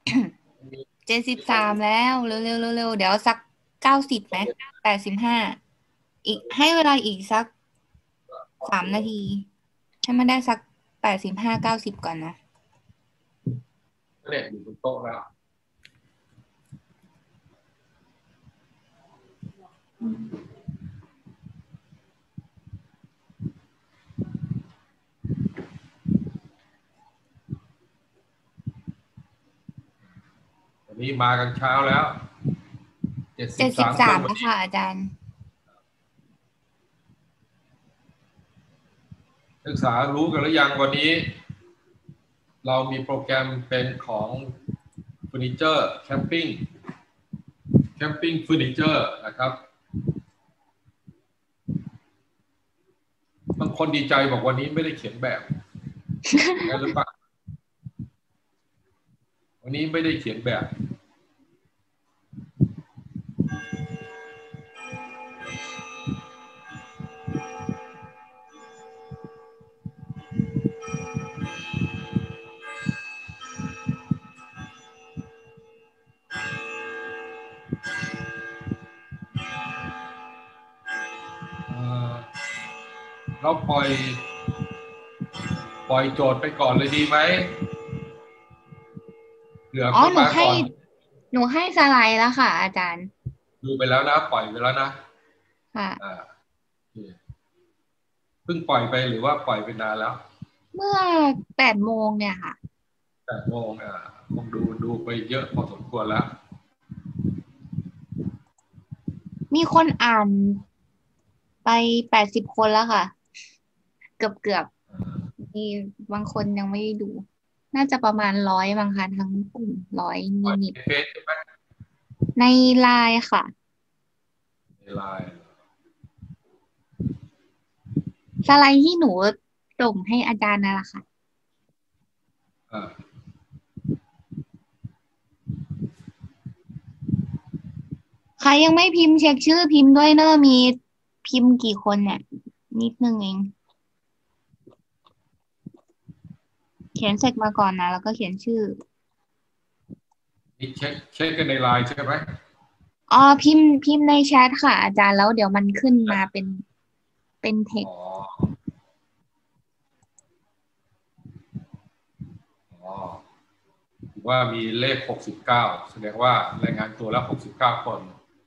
73แล้วเร็วเร็วเร็วเร็วเดี๋ยวสัก90ไหม85อีกให้เวลาอีกสัก3 นาทีให้มันได้สัก85 90ก่อนนะเนี่ยอยู่บนโต๊ะแล้ววันนี้มากันเช้าแล้ว73 คนแล้วค่ะอาจารย์นักศึกษารู้กันหรือยังวันนี้ เรามีโปรแกรมเป็นของเฟอร์นิเจอร์แคมปิ้งเฟอร์นิเจอร์นะครับบางคนดีใจบอกวันนี้ไม่ได้เขียนแบบงั้นหรือเปล่าวันนี้ไม่ได้เขียนแบบเราปล่อยโจทย์ไปก่อนเลยดีไหมเผื่อคนมาก่อนหนูให้สไลด์แล้วค่ะอาจารย์ดูไปแล้วนะปล่อยไปแล้วนะค่ะเพิ่งปล่อยไปหรือว่าปล่อยไปนานแล้วเมื่อ8 โมงเนี่ยค่ะ 8 โมงคงดูไปเยอะพอสมควรแล้วมีคนอ่านไป80 คนแล้วค่ะเกือบมีบางคนยังไม่ได้ดูน่าจะประมาณ100บางคะทั้งกลุ่ม100นิดในเฟซใช่ไหมในไลน์ค่ะในไลน์สไลด์ที่หนูส่งให้อาจารย์นั่นแหละค่ะใครยังไม่พิมพ์เช็คชื่อพิมพ์ด้วยเนอะมีพิมพ์กี่คนเนี่ยนิดนึงเองเขียนเสร็จมาก่อนนะแล้วก็เขียนชื่อนี่เช็คกันในไลน์ใช่ไหมอ๋อพิมพ์ในแชทค่ะอาจารย์แล้วเดี๋ยวมันขึ้นมาเป็นเทคว่ามีเลข69แสดงว่ารายงานตัวแล้ว69 คน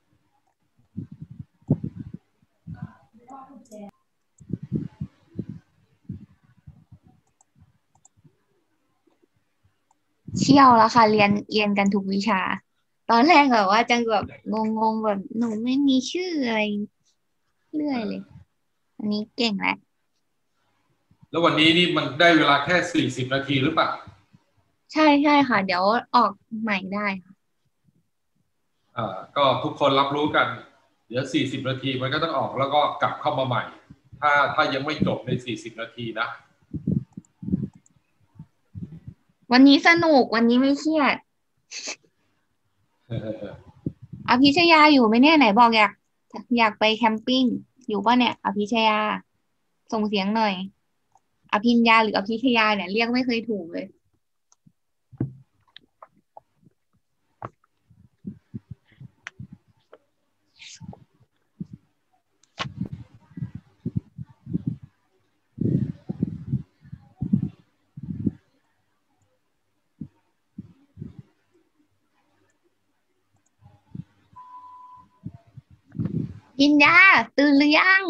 เชี่ยวแล้วค่ะเรียนกันทุกวิชาตอนแรกแบบว่าจังแบบงงแบบหนูไม่มีชื่ออะไรเรื่อยเลยอันนี้เก่งแล้วแล้ววันนี้นี่มันได้เวลาแค่40 นาทีหรือเปล่าใช่ค่ะเดี๋ยวออกใหม่ได้ค่ะก็ทุกคนรับรู้กันเดี๋ยว40 นาทีมันก็ต้องออกแล้วก็กลับเข้ามาใหม่ถ้ายังไม่จบใน40 นาทีนะวันนี้สนุกวันนี้ไม่เครียดอภิชยาอยู่ไหมเนี่ยไหนบอกอยากไปแคมปิ้งอยู่ป่ะเนี่ยอภิชยาส่งเสียงหน่อยอภิญญาหรืออภิชยาเนี่ยเรียกไม่เคยถูกเลยพิญญาตื่นหรือยัง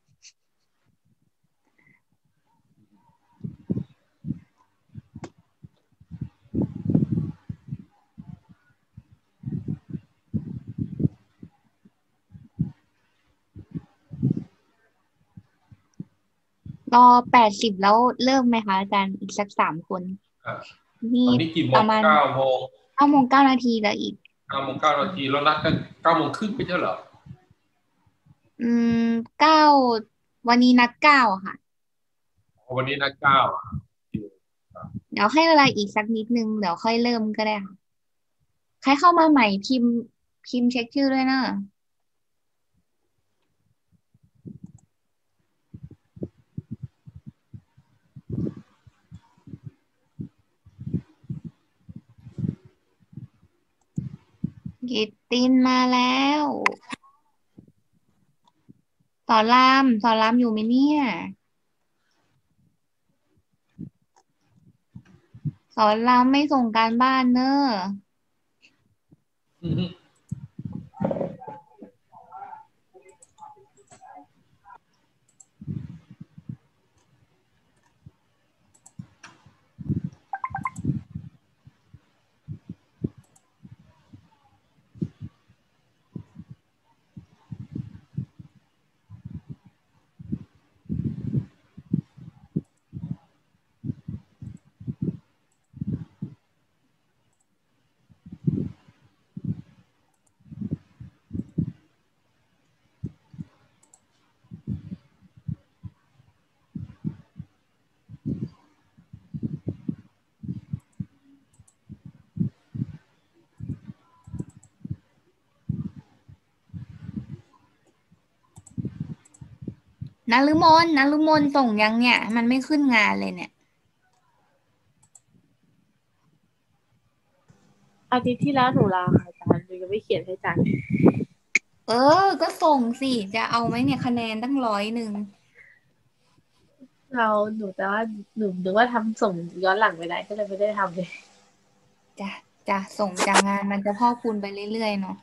รอ80แล้วเริ่มไหมคะอาจารย์อีกสัก3 คนนี่ตอนนี้กี่โมงประมาณ 9 โมง 9 โมง 9 นาทีแล้วอีก 9 โมง 9 นาทีแล้วนัดกัน9 โมงครึ่งไม่ใช่เหรออืมเก้าวันนี้นัด9ค่ะวันนี้นัด9 เดี๋ยวให้เวลาอีกสักนิดนึงเดี๋ยวค่อยเริ่มก็ได้ค่ะใครเข้ามาใหม่พิมพ์เช็คชื่อด้วยนะกิตตินมาแล้วสอนรามอยู่ไหมเนี่ยสอนรามไม่ส่งการบ้านเนอะอือฮึนฤมลส่งยังเนี่ยมันไม่ขึ้นงานเลยเนี่ยอาทิตย์ที่แล้วหนูลาค่ะอาจารย์หนูยังไม่เขียนให้อาจารย์เออก็ส่งสิจะเอาไหมเนี่ยคะแนนตั้ง100 หนูแต่ว่าหนูนึกว่าทำส่งย้อนหลังไม่ได้ก็เลยไม่ได้ทำเลยจะส่งจากงานมันจะพอกพูนไปเรื่อยๆเนาะ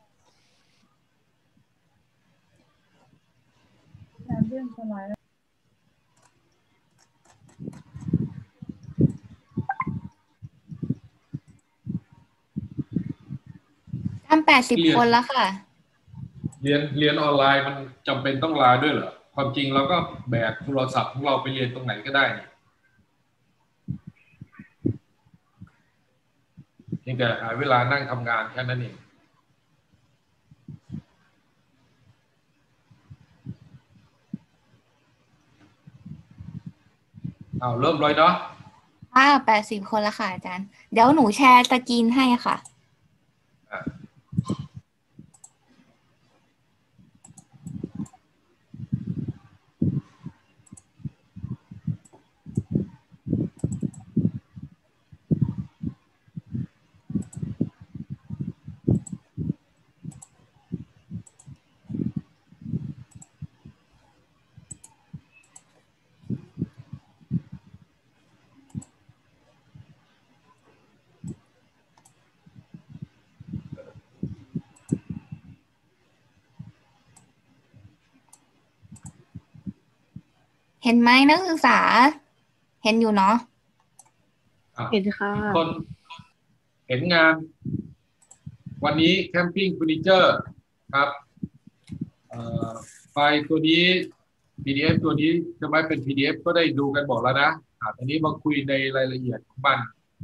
เรื่องสมัยทำ80 คนแล้วค่ะเรียนออนไลน์มันจำเป็นต้องลาด้วยเหรอความจริงเราก็แบกโทรศัพท์ของเราไปเรียนตรงไหนก็ได้นี่เพียงแต่หาเวลานั่งทำงานแค่นั้นเองเอาเริ่มเลยเนาะ 80 คนแล้วค่ะอาจารย์เดี๋ยวหนูแชร์สกรีนให้ค่ะอ่ะเห็นไหมนักศึกษา เห็นอยู่เนาะเห็นค่ะคนเห็นงานวันนี้แคมปิ้งเฟอร์นิเจอร์ครับไฟล์ตัวนี้ PDF ตัวนี้จะไม่เป็น PDF ก็ได้ดูกันหมดแล้วนะตอนนี้มาคุยในรายละเอียดของมัน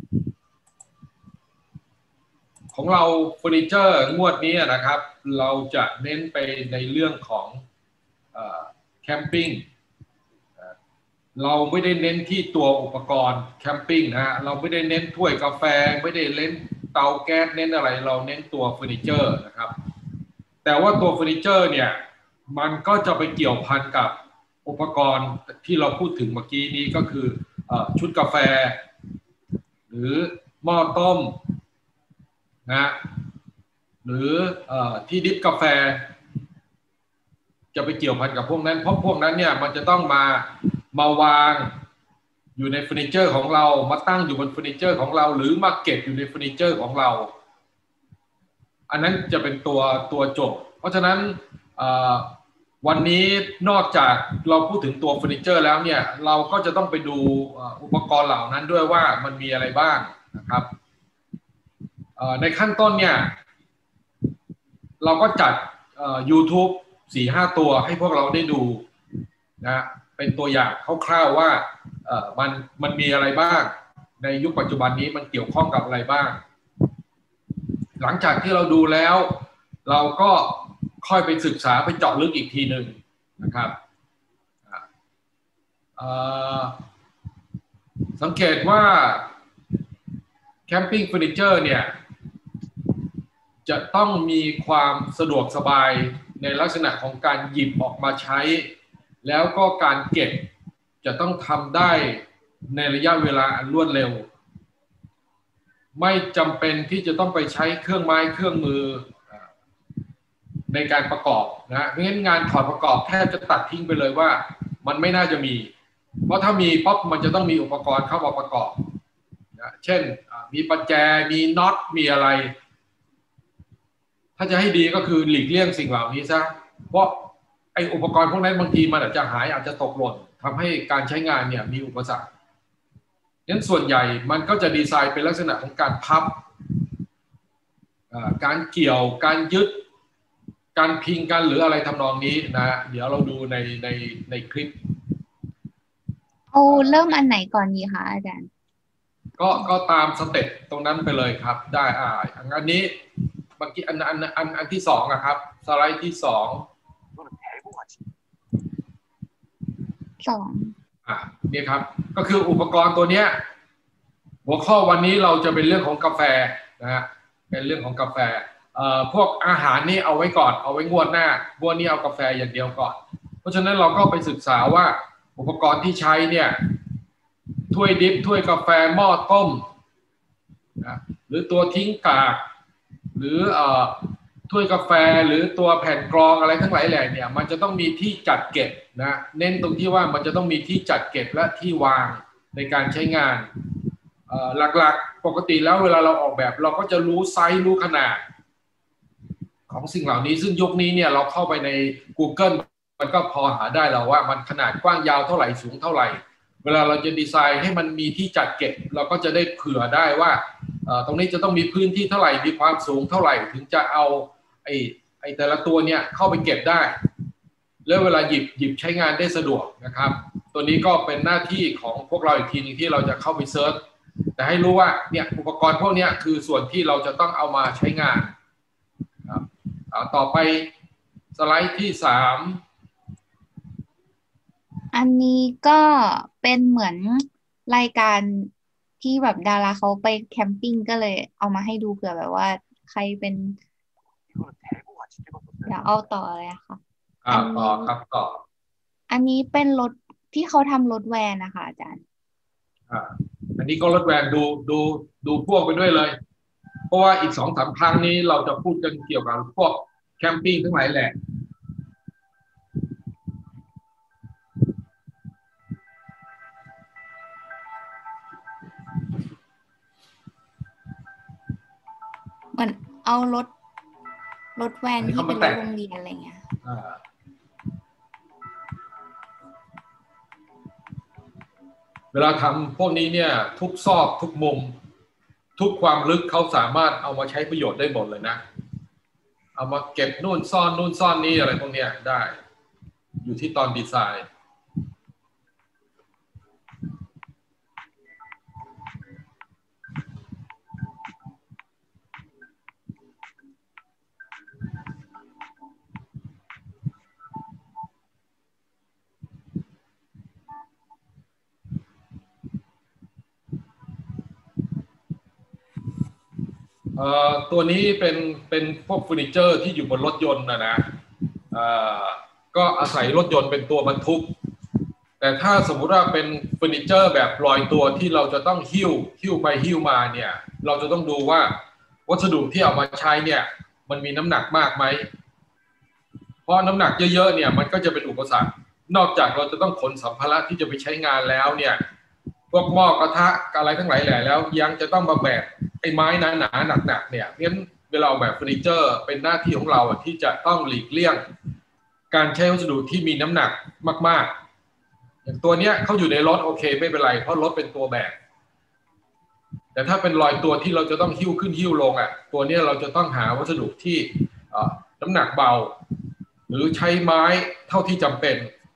ของเราเฟอร์นิเจอร์งวดนี้นะครับเราจะเน้นไปในเรื่องของแคมปิ้งเราไม่ได้เน้นที่ตัวอุปกรณ์แคมปิ้งนะเราไม่ได้เน้นถ้วยกาแฟไม่ได้เน้นเตาแก๊สเน้นอะไรเราเน้นตัวเฟอร์นิเจอร์นะครับแต่ว่าตัวเฟอร์นิเจอร์เนี่ยมันก็จะไปเกี่ยวพันกับอุปกรณ์ที่เราพูดถึงเมื่อกี้นี้ก็คือชุดกาแฟหรือหม้อต้มนะหรือที่ดิฟกาแฟจะไปเกี่ยวพันกับพวกนั้นเพราะพวกนั้นเนี่ยมันจะต้องมาวางอยู่ในเฟอร์นิเจอร์ของเรามาตั้งอยู่บนเฟอร์นิเจอร์ของเราหรือมาเก็บอยู่ในเฟอร์นิเจอร์ของเราอันนั้นจะเป็นตัวจบเพราะฉะนั้นวันนี้นอกจากเราพูดถึงตัวเฟอร์นิเจอร์แล้วเนี่ยเราก็จะต้องไปดูอุปกรณ์เหล่านั้นด้วยว่ามันมีอะไรบ้างนะครับในขั้นต้นเนี่ยเราก็จัดYouTube 4-5 ตัวให้พวกเราได้ดูนะเป็นตัวอย่างคร่าวๆว่ามันมีอะไรบ้างในยุคปัจจุบันนี้มันเกี่ยวข้องกับอะไรบ้างหลังจากที่เราดูแล้วเราก็ค่อยไปศึกษาไปเจาะลึกอีกทีหนึ่งนะครับสังเกตว่าแคมปิ้งเฟอร์นิเจอร์เนี่ยจะต้องมีความสะดวกสบายในลักษณะของการหยิบออกมาใช้แล้วก็การเก็บจะต้องทำได้ในระยะเวลาอันรวดเร็วไม่จำเป็นที่จะต้องไปใช้เครื่องไม้เครื่องมือในการประกอบนะเพราะฉะนั้นงานถอดประกอบแทบจะตัดทิ้งไปเลยว่ามันไม่น่าจะมีเพราะถ้ามีป๊อปมันจะต้องมีอุปกรณ์เข้ามาประกอบนะเช่นมีประแจมีน็อตมีอะไรถ้าจะให้ดีก็คือหลีกเลี่ยงสิ่งเหล่านี้ซะเพราะไอ้อุปกรณ์พวกนั้นบางทีมันอาจจะหายอาจจะตกหล่นทำให้การใช้งานเนี่ยมีอุปสรรคงั้นส่วนใหญ่มันก็จะดีไซน์เป็นลักษณะของการพับการเกี่ยวการยึดการพิงกันหรืออะไรทำนองนี้นะเดี๋ยวเราดูในคลิปเอาเริ่มอันไหนก่อนดีคะอาจารย์ก็ตามสเต็ปตรงนั้นไปเลยครับได้อันนี้เมื่อกี้อันที่สองนะครับสไลด์ที่สองนี่ครับก็คืออุปกรณ์ตัวเนี้ยหัวข้อวันนี้เราจะเป็นเรื่องของกาแฟนะฮะเป็นเรื่องของกาแฟพวกอาหารนี่เอาไว้ก่อนเอาไว้งวดหน้างวดนี้เอากาแฟอย่างเดียวก่อนเพราะฉะนั้นเราก็ไปศึกษาว่าอุปกรณ์ที่ใช้เนี่ยถ้วยดิฟถ้วยกาแฟหม้อต้มนะหรือตัวทิ้งกากหรือถ้วยกาแฟหรือตัวแผ่นกรองอะไรทั้งหลายแหล่เนี่ยมันจะต้องมีที่จัดเก็บนะเน้นตรงที่ว่ามันจะต้องมีที่จัดเก็บและที่วางในการใช้งานหลักๆปกติแล้วเวลาเราออกแบบเราก็จะรู้ไซส์รู้ขนาดของสิ่งเหล่านี้ซึ่งยุคนี้เนี่ยเราเข้าไปใน Google มันก็พอหาได้แล้วว่ามันขนาดกว้างยาวเท่าไหร่สูงเท่าไหร่เวลาเราจะดีไซน์ให้มันมีที่จัดเก็บเราก็จะได้เผื่อได้ว่าตรงนี้จะต้องมีพื้นที่เท่าไหร่มีความสูงเท่าไหร่ถึงจะเอาไอ้แต่ละตัวเนี่ยเข้าไปเก็บได้แล้วเวลาหยิบใช้งานได้สะดวกนะครับตัวนี้ก็เป็นหน้าที่ของพวกเราอีกทีนึงที่เราจะเข้าไปเซิร์ชแต่ให้รู้ว่าเนี่ยอุปกรณ์พวกนี้คือส่วนที่เราจะต้องเอามาใช้งานครับต่อไปสไลด์ที่3 อันนี้ก็เป็นเหมือนรายการที่แบบดาราเขาไปแคมปิ้งก็เลยเอามาให้ดูเผื่อแบบว่าใครเป็นเดี๋ยวเอาต่อเลยค่ะต่อครับต่ออันนี้เป็นรถที่เขาทำรถแวนนะคะอาจารย์อันนี้ก็รถแวนดูพวกไปด้วยเลยเพราะว่าอีก2-3 ครั้งนี้เราจะพูดกันเกี่ยวกับพวกแคมปิ้งทั้งหลายแหละเหมือนเอารถแวนที่เป็นรถโรงเรียนอะไรเงี้ยเวลาทำพวกนี้เนี่ยทุกซอกทุกมุมทุกความลึกเขาสามารถเอามาใช้ประโยชน์ได้หมดเลยนะเอามาเก็บนู่นซ่อนนี่อะไรพวกเนี้ยได้อยู่ที่ตอนดีไซน์ตัวนี้เป็นพวกเฟอร์นิเจอร์ที่อยู่บนรถยนต์นะก็อาศัยรถยนต์เป็นตัวบรรทุกแต่ถ้าสมมุติว่าเป็นเฟอร์นิเจอร์แบบลอยตัวที่เราจะต้องหิ้วไปหิ้วมาเนี่ยเราจะต้องดูว่าวัสดุที่เอามาใช้เนี่ยมันมีน้ำหนักมากไหมเพราะน้ำหนักเยอะๆเนี่ยมันก็จะเป็นอุปสรรคนอกจากเราจะต้องขนสัมภาระที่จะไปใช้งานแล้วเนี่ยพวกหม้อกระทะอะไรทั้งหลายแหล่แล้วยังจะต้องมาแบกไอ้ไม้หนาๆหนักๆเนี่ยงั้นเวลาแบบเฟอร์นิเจอร์เป็นหน้าที่ของเราที่จะต้องหลีกเลี่ยงการใช้วัสดุที่มีน้ำหนักมากๆอย่างตัวเนี้ยเขาอยู่ในรถโอเคไม่เป็นไรเพราะรถเป็นตัวแบกแต่ถ้าเป็นรอยตัวที่เราจะต้องหิ้วขึ้นหิ้วลงตัวนี้เราจะต้องหาวัสดุที่น้ำหนักเบาหรือใช้ไม้เท่าที่จำเป็น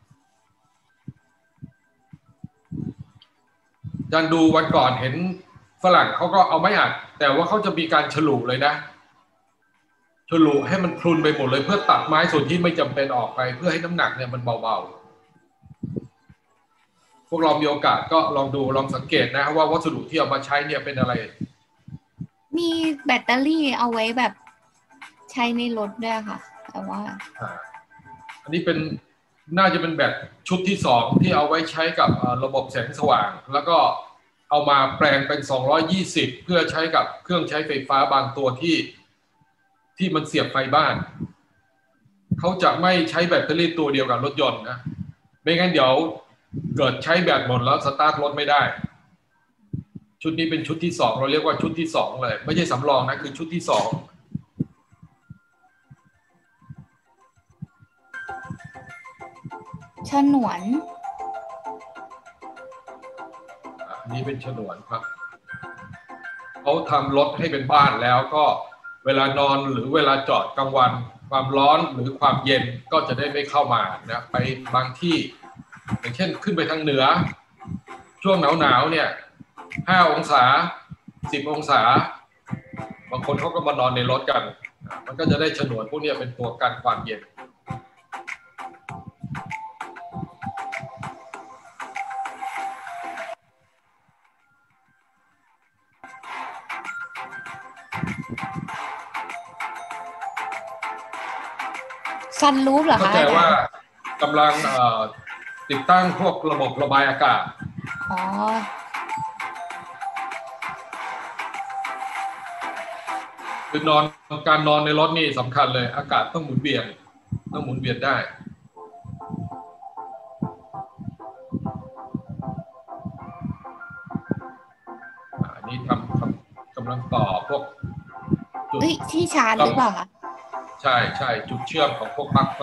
อาจารย์ดูวันก่อนเห็นฝรั่งเขาก็เอาไม้อัดแต่ว่าเขาจะมีการฉลุเลยนะฉลุให้มันพลุนไปหมดเลยเพื่อตัดไม้ส่วนที่ไม่จำเป็นออกไปเพื่อให้น้ำหนักเนี่ยมันเบาๆพวกเรามีโอกาสก็ลองดูลองสังเกตนะว่าวัสดุที่เอามาใช้เนี่ยเป็นอะไรมีแบตเตอรี่เอาไว้แบบใช้ในรถด้วยค่ะแต่ว่าอันนี้เป็นน่าจะเป็นแบตชุดที่2ที่เอาไว้ใช้กับระบบแสงสว่างแล้วก็เอาเอามาแปลงเป็น220เพื่อใช้กับเครื่องใช้ไฟฟ้าบางตัวที่มันเสียบไฟบ้านเขาจะไม่ใช้แบตเตอรี่ตัวเดียวกับรถยนต์นะไม่งั้นเดี๋ยวเกิดใช้แบตหมดแล้วสตาร์ทรถไม่ได้ชุดนี้เป็นชุดที่2เราเรียกว่าชุดที่2เลยไม่ใช่สำรองนะคือชุดที่2 ฉนวนอันนี้เป็นฉนวนครับเขาทำรถให้เป็นบ้านแล้วก็เวลานอนหรือเวลาจอดกลางวันความร้อนหรือความเย็นก็จะได้ไม่เข้ามานะไปบางที่อย่างเช่นขึ้นไปทางเหนือช่วงหนาวเนี่ย5 องศา10 องศาบางคนเขาก็มานอนในรถกันมันก็จะได้ฉนวนพวกนี้เป็นตัวกันความเย็นซันรูฟเหรอคะเข้าใจว่ากำลังติดตั้งพวกระบบระบายอากาศอ๋อคือนอนการนอนในรถนี่สำคัญเลยอากาศต้องหมุนเวียนได้อันนี้กำลังต่อพวกจุดที่ชาร์จหรือเปล่าคะใช่จุดเชื่อมของพวกปลั๊กไฟ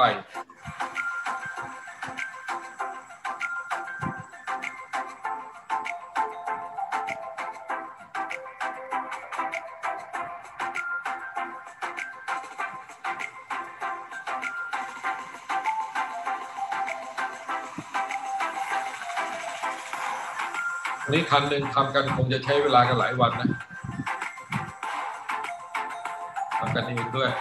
นี่คันหนึ่งทำกันคงจะใช้เวลากันหลายวันนะทำกันเองด้วย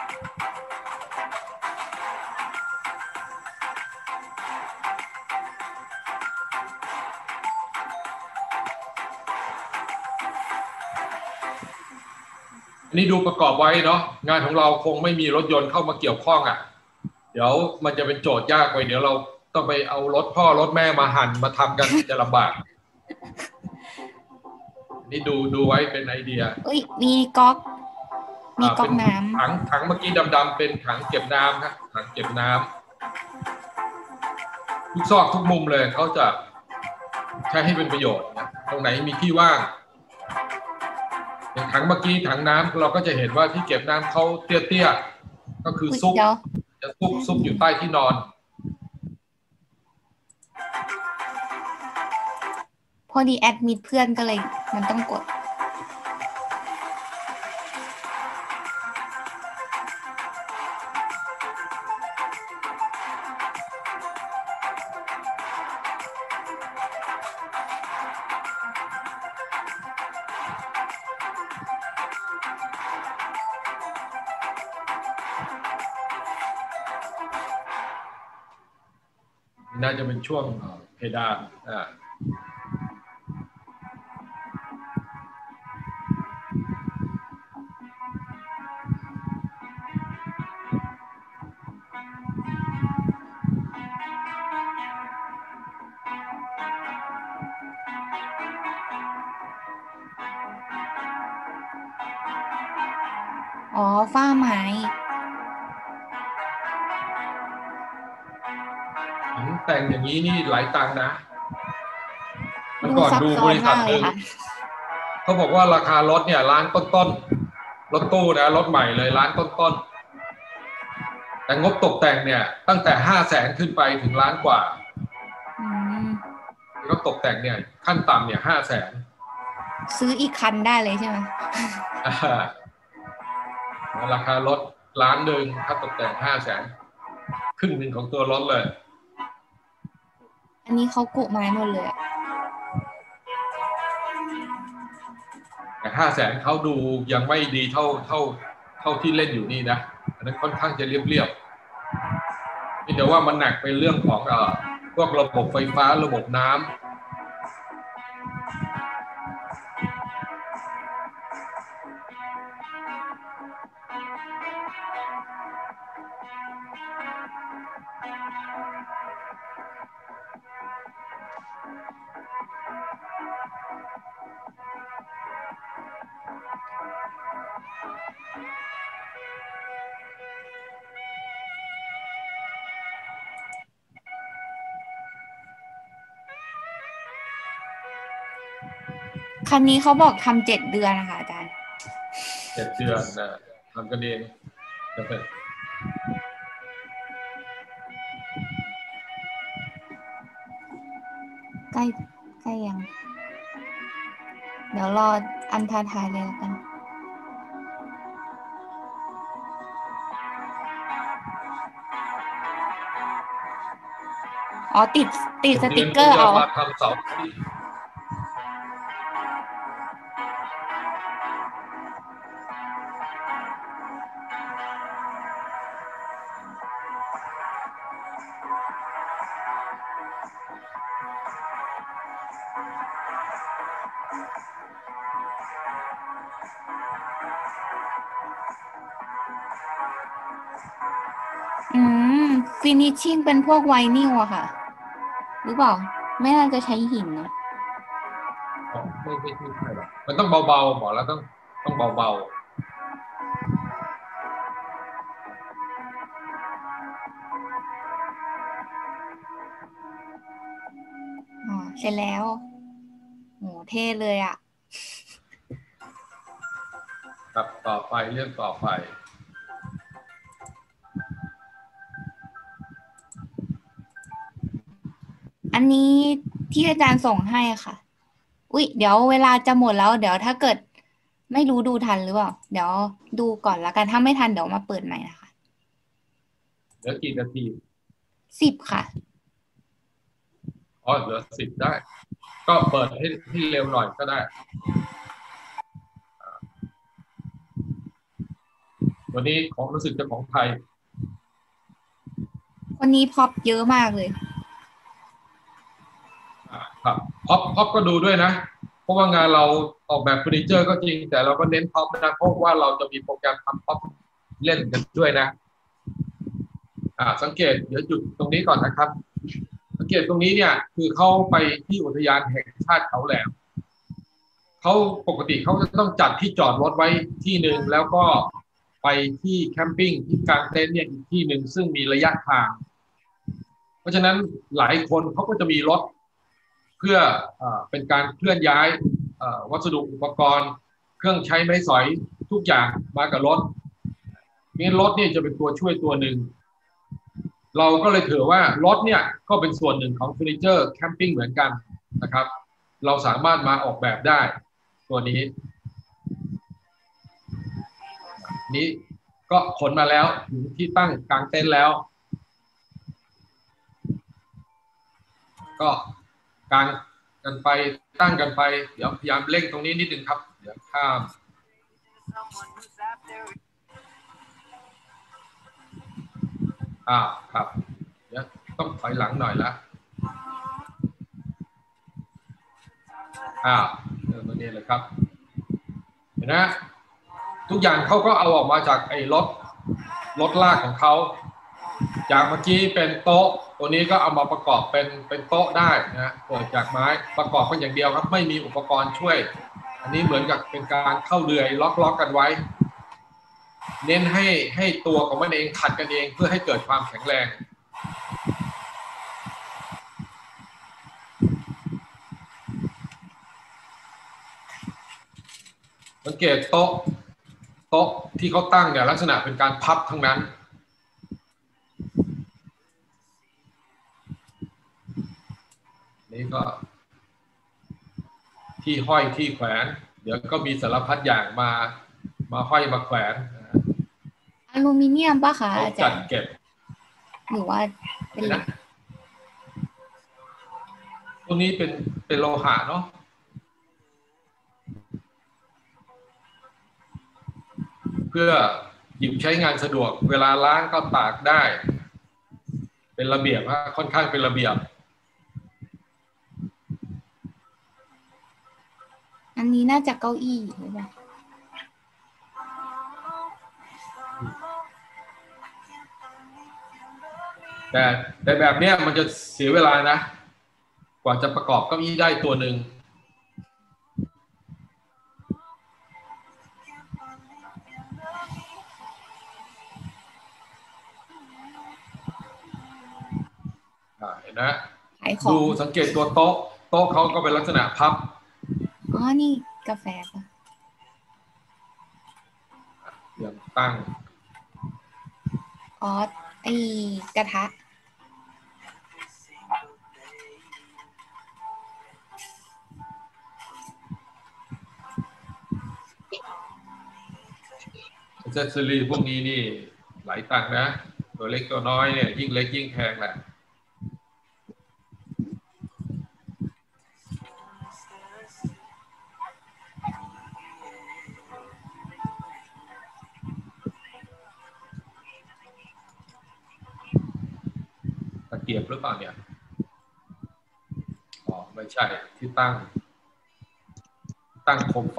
อันนี้ดูประกอบไว้เนาะงานของเราคงไม่มีรถยนต์เข้ามาเกี่ยวข้องอ่ะเดี๋ยวมันจะเป็นโจทย์ยากไปเดี๋ยวเราต้องไปเอารถพ่อรถแม่มาหั่นมาทำกันจะลำบากนี่ดูไว้เป็นไอเดียมีก๊อกน้ำถังเมื่อกี้ดำๆเป็นถังเก็บน้ำครับถังเก็บน้ำทุกซอกทุกมุมเลยเขาจะใช้ให้เป็นประโยชน์นะตรงไหนมีที่ว่างอย่างถังเมื่อกี้ถังน้ำเราก็จะเห็นว่าที่เก็บน้ำเขาเตี้ยๆก็คือซุปอยู่ใต้ที่นอนพอดีแอดมิดเพื่อนก็เลยมันต้องกดน่าจะเป็นช่วงเพดานฝ้าไม้แต่งอย่างนี้นี่หลายตังค์นะมันก่อนดูบริษัทหนึ่งเขาบอกว่าราคารถเนี่ยล้านต้นรถตู้นะรถใหม่เลยล้านต้นแต่งบตกแต่งเนี่ยตั้งแต่500,000ขึ้นไปถึงล้านกว่าก็ตกแต่งเนี่ยขั้นต่ำเนี่ย500,000 ซื้ออีกคันได้เลยใช่ไหมราคารถล้านหนึ่งค่าตกแต่ง500,000ครึ่งหนึ่งของตัวรถเลยอันนี้เขากุไม้หมดเลยแต่500,000เขาดูยังไม่ดีเท่าที่เล่นอยู่นี่นะอันนั้นค่อนข้างจะเรียบๆแต่ว่ามันหนักเป็นเรื่องของพวกระบบไฟฟ้าระบบน้ำคันนี้เขาบอกทำ7 เดือนนะคะอาจารย์ 7 เดือนนะทำกันเองจะเป็นใกล้ใกล้ยัง เดี๋ยวรออันท้าทายเลยแล้วกัน อ๋อติดสติกเกอร์เอามาทำเสาที่ finishing เป็นพวกไวนิลอะค่ะ หรือเปล่า ไม่น่าจะใช้หินนะไม่ใช่หรอกมันต้องเบาๆบอกแล้วต้องเบาอ๋อ เสร็จแล้วโหเท่เลยอะๆครับต่อไปเรื่องต่อไปอันนี้ที่อาจารย์ส่งให้ค่ะ อุ๊ย เดี๋ยวเวลาจะหมดแล้ว เดี๋ยวถ้าเกิดไม่รู้ดูทันหรือเปล่า เดี๋ยวดูก่อนละกัน ถ้าไม่ทันเดี๋ยวมาเปิดใหม่นะคะเหลือกี่นาที 10 ค่ะอ๋อเหลือ10ได้ ก็เปิดให้เร็วหน่อยก็ได้วันนี้ของรู้สึกจะของไทยวันนี้พ็อปเยอะมากเลยครับพ็อปก็ดูด้วยนะ เพราะว่างานเราออกแบบเฟอร์นิเจอร์ก็จริงแต่เราก็เน้นพ็อปนะเพราะว่าเราจะมีโปรแกรมทำพ็อปเล่นกันด้วยนะสังเกตเดี๋ยวจุดตรงนี้ก่อนนะครับสังเกตตรงนี้เนี่ยคือเขาไปที่อุทยานแห่งชาติเขาแหลมเขาปกติเขาจะต้องจัดที่จอดรถไว้ที่หนึ่งแล้วก็ไปที่แคมปิ้งที่กางเต็นท์เนี่ยอีกที่หนึ่งซึ่งมีระยะทางเพราะฉะนั้นหลายคนเขาก็จะมีรถเพื่อเป็นการเคลื่อนย้ายวัสดุอุปกรณ์เครื่องใช้ไม้สอยทุกอย่างมากับรถงั้นรถเนี่ยจะเป็นตัวช่วยตัวหนึ่งเราก็เลยถือว่ารถเนี่ยก็เป็นส่วนหนึ่งของเฟอร์นิเจอร์แคมปิ้งเหมือนกันนะครับเราสามารถมาออกแบบได้ตัวนี้นี้ก็ขนมาแล้วถึงที่ตั้งกางเต็นท์แล้วก็กางกันไปตั้งกันไปเดี๋ยวพยายามเร่งตรงนี้นิดนึงครับเดี๋ยวข้ามครับเดี๋ยวต้องถอยหลังหน่อยละตรงนี้เลยครับเห็นนะทุกอย่างเขาก็เอาออกมาจากไอ้รถลากของเขาจากเมื่อกี้เป็นโต๊ะตัวนี้ก็เอามาประกอบเป็นโต๊ะได้นะเกิดจากไม้ประกอบกันอย่างเดียวครับไม่มีอุปกรณ์ช่วยอันนี้เหมือนกับเป็นการเข้าเรือยล็อกกันไว้เน้นให้ตัวของมันเองขัดกันเองเพื่อให้เกิดความแข็งแรงสังเกตโต๊ะที่เขาตั้งเนี่ยลักษณะเป็นการพับทั้งนั้นนี่ก็ที่ห้อยที่แขวนเดี๋ยวก็มีสารพัดอย่างมาห้อยมาแขวนอลูมิเนียมป่ะคะอาจารย์จัดเก็บหรือว่าเป็นเหล็กตรงนี้เป็นโลหะเนาะเพื่อหยิบใช้งานสะดวกเวลาล้างก็ตากได้เป็นระเบียบค่อนข้างเป็นระเบียบอันนี้น่าจะเก้าอี้หรือเปล่าแต่แบบเนี้ยมันจะเสียเวลานะกว่าจะประกอบเก้าอี้ได้ตัวหนึ่งนะขายขอดูงสังเกตตัวโต๊ะเขาก็เป็นลักษณะพับอ๋อนี่กาแฟป่ะเตรียมตั้งอ๋อไอ้กระทะแอคเซสซอรี่พวกนี้นี่หลายตังค์นะตัวเล็กตัวน้อยเนี่ยยิ่งเล็กยิ่งแพงแหละตะเกียบหรือเปล่าเนี่ยอ๋อไม่ใช่ที่ตั้งโคมไฟ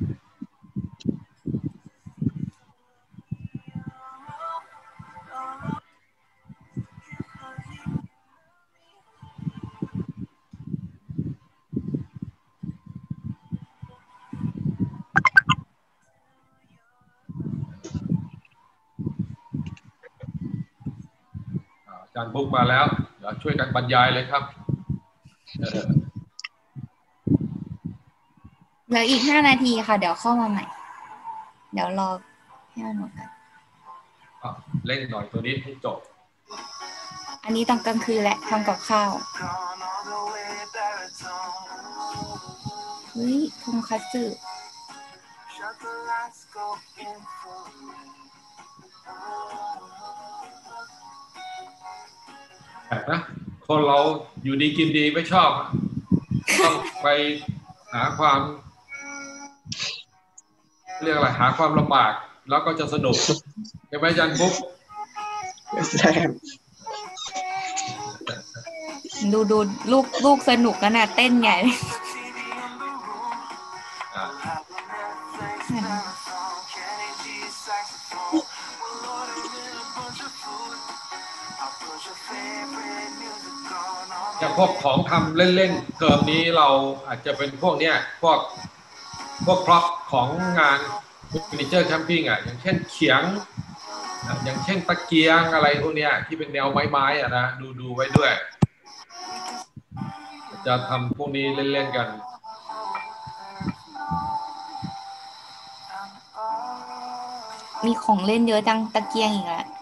อาจารย์บุ๊กมาแล้วเดี๋ยวช่วยกันบรรยายเลยครับเหลืออีก5 นาทีค่ะเดี๋ยวเข้ามาใหม่เดี๋ยวรอให้มันหมดกันเร่งหน่อยตัวนี้ให้จบอันนี้ตอนกลางคืนแหละทำกับข้าวเฮ้ยทงคัตสึนะคนเราอยู่ดีกินดีไม่ชอบต้องไปหาความเรียกอะไรหาความลำบากแล้วก็จะสนุกใช่ไหมอาจารย์บุ๊กใช่ดูลูกสนุกกันนะเต้นใหญ่อย่างพวกของทำเล่นๆเทอมนี้เราอาจจะเป็นพวกเนี้ยพวกพร็อพของงานเฟอร์นิเจอร์แคมปิ้งอย่างเช่นเขียงอย่างเช่นตะเกียงอะไรพวกเนี้ยที่เป็นแนวไม้นะดูไว้ด้วยจะทำพวกนี้เล่นๆกันมีของเล่นเยอะจังตะเกียงอีกแล้ว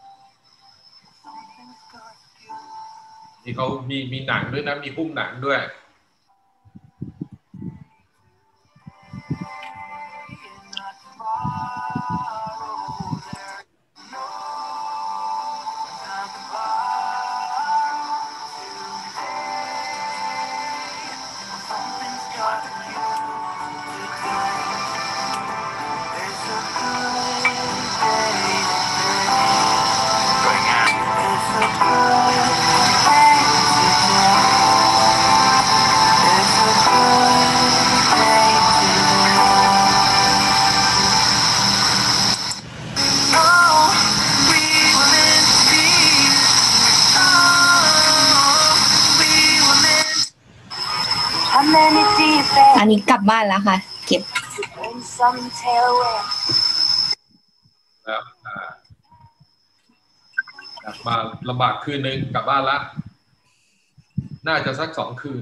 ที่เขามีหนังด้วยนะมีพุ่มหนังด้วยอันนี้กลับบ้านแล้วค่ะเก็บแล้วกลับมาลำบากคืนนึงกลับบ้านละน่าจะสัก2 คืน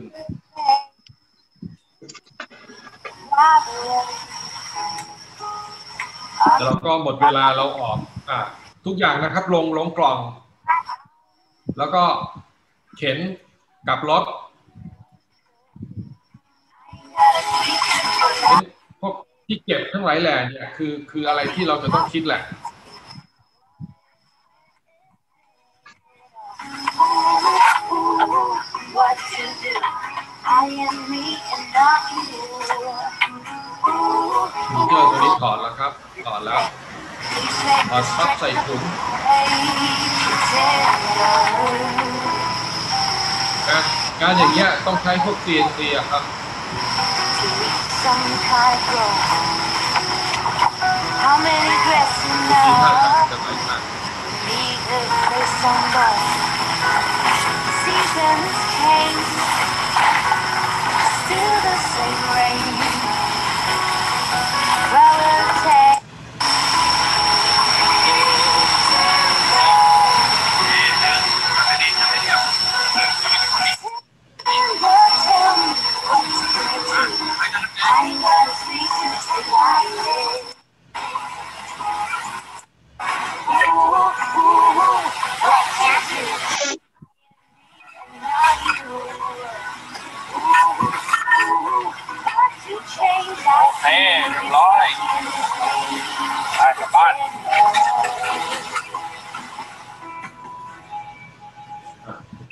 แล้วก็หมดเวลาเราออกทุกอย่างนะครับลงกล่องแล้วก็เข็นกลับรถพวกที่เก็บทั้งหลายแหล่เนี่ยคืออะไรที่เราจะต้องคิดแหละมีเจอตัวนี้ถอดแล้วครับถอดแล้วถอดปั๊บใส่ถุงการอย่างเงี้ยต้องใช้พวก CNC ครับที่ท่าทางจะไหลมาก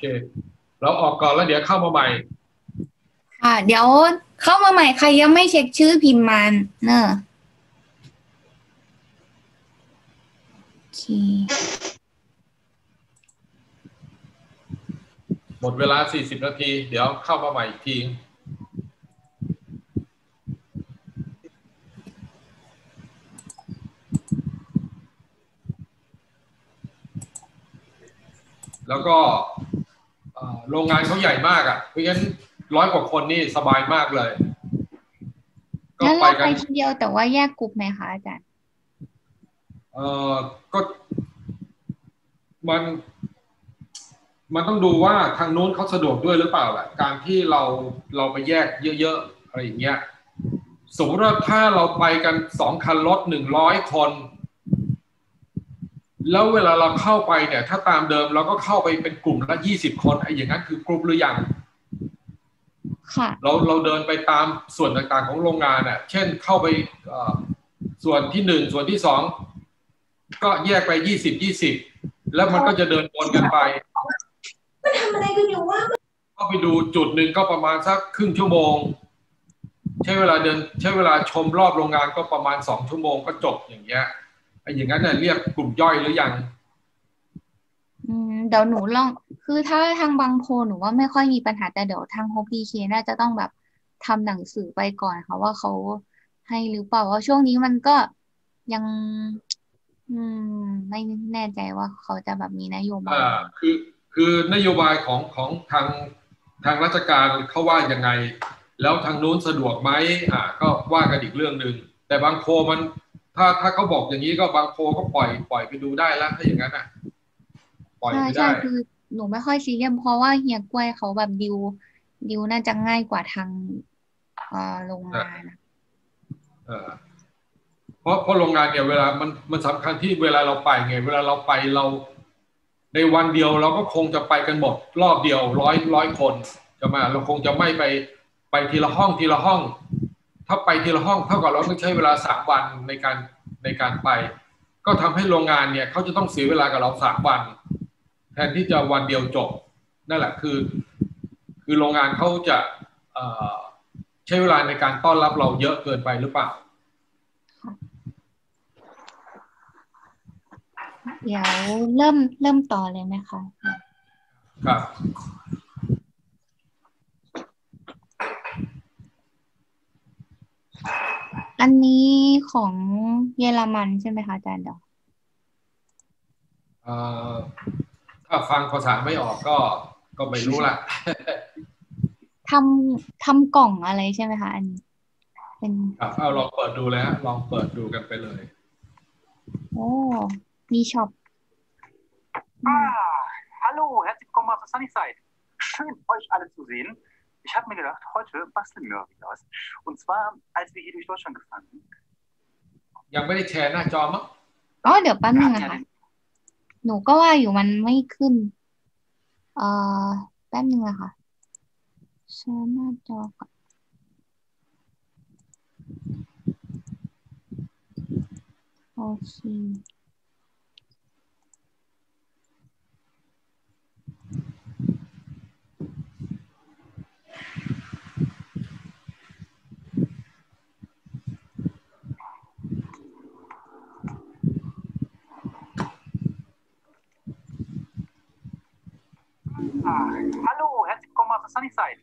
เคเราออกก่อนแล้วเดี๋ยวเข้ามาใหม่ค่ะ เดี๋ยวเข้ามาใหม่ใครยังไม่เช็คชื่อพิมพ์มาเนอะโอเคหมดเวลา40 นาทีเดี๋ยวเข้ามาใหม่อีกทีแล้วก็โรงงานเขาใหญ่มากอ่ะเพราะฉะนั้น100 กว่าคนนี่สบายมากเลยก็งั้นไปเรากัไปนทีเดียวแต่ว่าแยกกลุ่มไหมคะอาจารย์ก็มันมันต้องดูว่าทางนู้นเขาสะดวกด้วยหรือเปล่าแหละการที่เราไปแยกเยอะๆอะไรอย่างเงี้ยสมมติว่าถ้าเราไปกัน2 คันรถ100 คนแล้วเวลาเราเข้าไปเนี่ยถ้าตามเดิมเราก็เข้าไปเป็นกลุ่มละ20 คนไอ้อย่างนั้นคือกลุ่มหรือยังค่ะเราเดินไปตามส่วนต่างๆของโรงงานอ่ะเช่นเข้าไปส่วนที่1ส่วนที่2ก็แยกไป20แล้วมันก็จะเดินวนกันไปมันทำอะไรกันอยู่วะเข้าไปดูจุดหนึ่งก็ประมาณสักครึ่งชั่วโมงใช้เวลาชมรอบโรงงานก็ประมาณ2 ชั่วโมงก็จบอย่างเงี้ยไอ้อย่างนั้นเนี่ยเรียกกลุ่มย่อยหรือยังเดี๋ยวหนูลองคือถ้าทางบางโพหนูว่าไม่ค่อยมีปัญหาแต่เดี๋ยวทางโฮพีเคน่าจะต้องแบบทำหนังสือไปก่อนค่ะว่าเขาให้หรือเปล่าว่าช่วงนี้มันก็ยังไม่แน่ใจว่าเขาจะแบบมีนโยบายคือนโยบายของทางราชการเขาว่ายังไงแล้วทางนู้นสะดวกไหมก็ว่ากันอีกเรื่องนึงแต่บางโพมันถ้าเขาบอกอย่างนี้ก็บางโพก็ปล่อยไปดูได้แล้วถ้าอย่างนั้นปล่อยไปได้ใช่คือหนูไม่ค่อยซีเรียสเพราะว่าเฮียกล้วยเขาแบบดิวน่าจะง่ายกว่าทางโรงงานเพราะโรงงานเนี่ยเวลามันสำคัญที่เวลาเราไปไงเวลาเราไปเราในวันเดียวเราก็คงจะไปกันหมดรอบเดียวร้อยคนจะมาเราคงจะไม่ไปทีละห้องถ้าไปทีละห้องเท่ากับเราต้องใช้เวลา3 วันในการไปก็ทำให้โรงงานเนี่ยเขาจะต้องเสียเวลากับเรา3 วันแทนที่จะวันเดียวจบนั่นแหละคือโรงงานเขาจะใช้เวลาในการต้อนรับเราเยอะเกินไปหรือเปล่าเดี๋ยวเริ่มต่อเลยไหมคะครับอันนี้ของเยอรมันใช่ไหมคะอาจารย์เดี๋ยวถ้าฟังภาษาไม่ออกก็ไม่รู้ละทำกล่องอะไรใช่ไหมคะอันนี้เป็นเอาลองเปิดดูแล้วลองเปิดดูกันไปเลยโอ้มีช็อป Hallo, herzlich willkommen auf der Sunnyside. Schön, euch alle zu sehen. Ich habe mir gedacht, heute basteln wir wieder was. Und zwar, als wir hier durch Deutschland gefahren sind. ยังไม่ได้แชร์หน้าจอมั้งเดี๋ยวแป๊บนึงนะคะหนูก็ว่าอยู่มันไม่ขึ้นแป๊บนึงนะคะแชร์หน้าจอก่อนโอเค Hallo, herzlich willkommen auf der Sunnyside.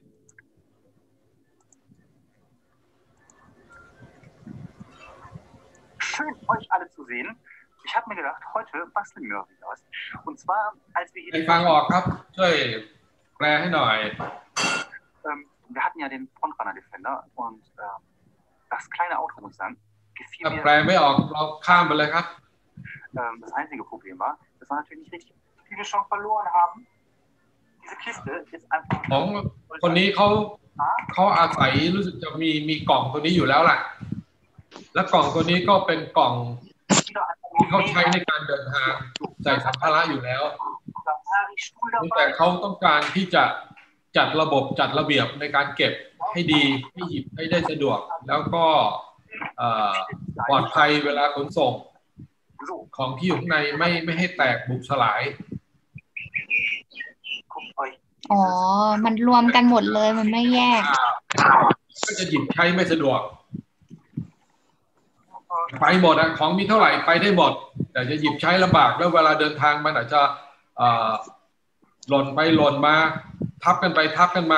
Schön, euch alle zu sehen. Ich habe mir gedacht, heute basteln wir wieder was. Und zwar, als wir hier... ฟังออกครับช่วยแปลให้หน่อย Wir hatten ja den Frontrunner Defender und das kleine Auto, muss ich sagen, gefiel mir... แปลไม่ออกเราข้ามไปเลยครับ Das einzige Problem war, das war natürlich nicht richtig. Die wir schon verloren haben. Diese Kiste ist einfach... ของคนนี้เขาอาศัยรู้สึกจะมีกล่องตัวนี้อยู่แล้วแหละและกล่องตัวนี้ก็เป็นกล่องที่เขาใช้ในการเดินทางใส่สัมภาระอยู่แล้วแต่เขาต้องการที่จะจัดระบบจัดระเบียบในการเก็บให้ดีให้หยิบให้ได้สะดวกแล้วก็ปลอดภัยเวลาขนส่งของที่อยู่ข้างในไม่ให้แตกบุบสลาย euch อ๋อ มันรวมกันหมดเลยมันไม่แยกก็จะหยิบใช้ไม่สะดวกไปหมดอะของมีเท่าไหร่ไปได้หมดแต่จะหยิบใช้ลำบากแล้วเวลาเดินทางมันอาจจะหล่นไปหล่นมาทับกันไปทับกันมา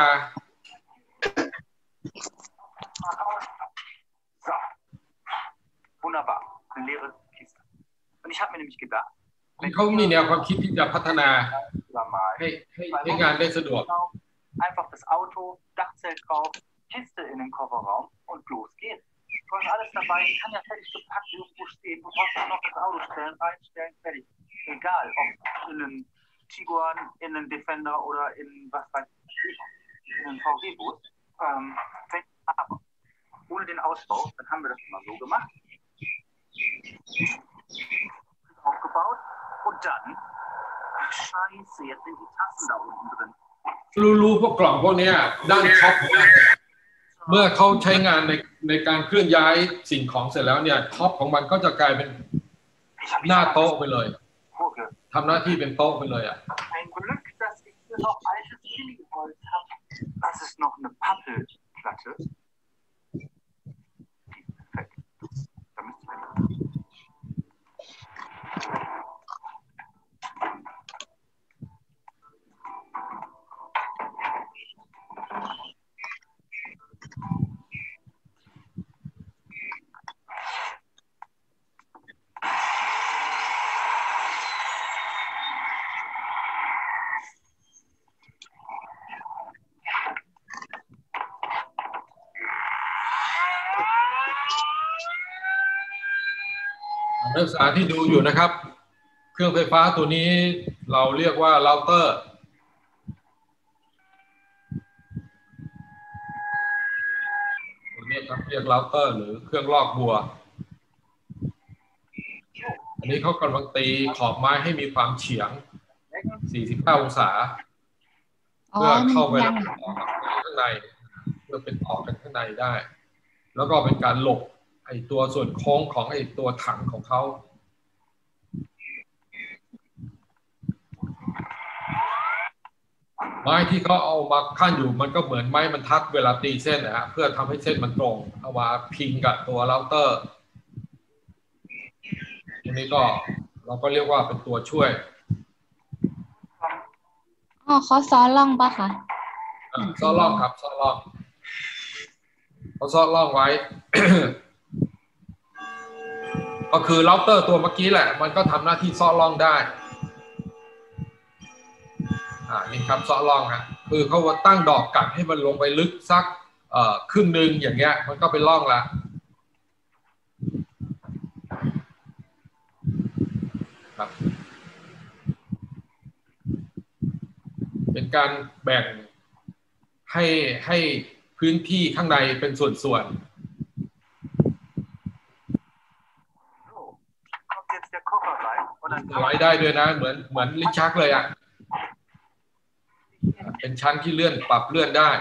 So, wunderbar, eine leere Kiste. Und ich habe mir nämlich gedacht, เขามีแนวความคิดที่จะพัฒนา mal ให้งานได้สะดวก einfach das Auto, Dachzelt drauf, Kiste in den Kofferraum und los geht's. Du hast alles dabei, die kann ja fertig gepackt irgendwo stehen. Du brauchst nur noch das Auto stellen, reinstellen, fertig. Egal, ob in einen Tiguan, in einen Defender oder in was weiß ich, in einen VW-Bus. Aber ohne den Ausbau, dann haben wir das immer so gemacht. Aufgebaut und dann, ach Scheiße, jetzt sind die Tassen da unten drin. รู้พวกกล่องพวกนี้ด้านท็อปของมันเมื่อเขาใช้งานในการเคลื่อนย้ายสิ่งของเสร็จแล้วเนี่ยท็อปของมันก็จะกลายเป็นหน้าโต๊ะไปเลยทำหน้าที่เป็นโต๊ะไปเลยอ่ะ Ein Glück, dass ich hier noch altes Billigholz habe. Das ist noch eine Pappelplatte. Perfekt. Da müsste ich นักศึกษาที่ดูอยู่นะครับเครื่องไฟฟ้าตัวนี้เราเรียกว่าเราเตอร์ตัวนี้ครับเรียกเราเตอร์หรือเครื่องลอกบัวอันนี้เขากำลังตีขอบไม้ให้มีความเฉียง45องศาเพื่อเข้าไปแล้วออกข้างในเพื่อเป็นออกกันข้างในได้แล้วก็เป็นการหลบไอตัวส่วนโค้งของไอตัวถังของเขาไม้ที่เขาเอามาขั้นอยู่มันก็เหมือนไม้บรรทัดเวลาตีเส้นนะฮะเพื่อทำให้เส้นมันตรงเอามาพิงกับตัวเราเตอร์ตรงนี้ก็เราก็เรียกว่าเป็นตัวช่วยอ๋อเขาซ้อนล่องปะคะซ้อล่องครับซ้อล่องเขาซ้อล่องไว้ ก็คือเราเตอร์ตัวเมื่อกี้แหละมันก็ทำหน้าที่ซ้อล่องได้นี่ครับซ้อล่องฮะคือเขาตั้งดอกกัดให้มันลงไปลึกสักครึ่งหนึ่งอย่างเงี้ยมันก็เป็นร่องละครับเป็นการแบ่งให้พื้นที่ข้างในเป็นส่วนไว้ได้ด้วยนะเหมือนลิ้นชักเลยอ่ะเป็นชั้นที่เลื่อนปรับเลื่อนได้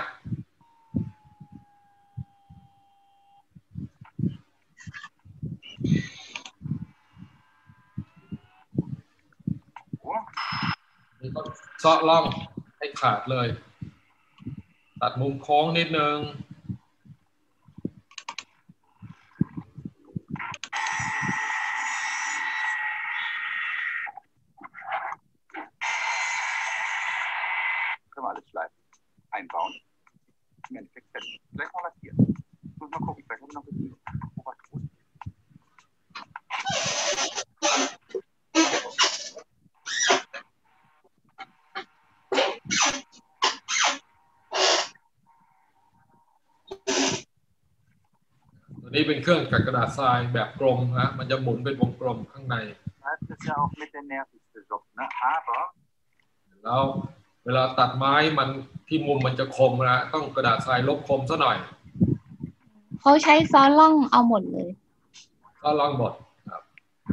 นี่ก็เซาะล่องให้ขาดเลยตัดมุมโค้งนิดนึง einbauen. Im Endeffekt fertig. Vielleicht mal lackieren. Muss mal gucken, vielleicht habe ich noch ein bisschen Oberton. ตัวนี้เป็นเครื่องกัดกระดาษทรายแบบกลมนะมันจะหมุนเป็นวงกลมข้างใน Das ist ja auch mit der nervigste Job, ne? Aber แล้วเวลาตัดไม้มันที่มุมมันจะคมนะต้องกระดาษทรายลบคมซะหน่อยเขาใช้ซ้อนล่องเอาหมดเลยซ้อนล่องหมดครับ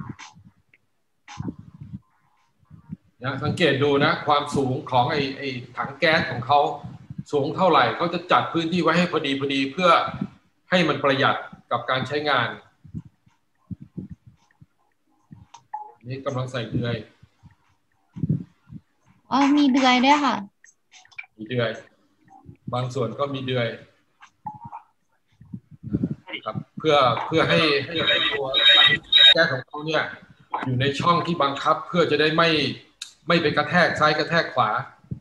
นะสังเกตดูนะความสูงของไอ้ถังแก๊สของเขาสูงเท่าไหร่เขาจะจัดพื้นที่ไว้ให้พอดีเพื่อให้มันประหยัดกับการใช้งานนี่กำลังใส่เดือยอ๋อมีเดือยด้วยค่ะมีเดือยบางส่วนก็มีเดือยครับเพื่อให้ตัวแก้ของเขาเนี่ยอยู่ในช่องที่บังคับเพื่อจะได้ไม่ไปกระแทกซ้ายกระแทกขวา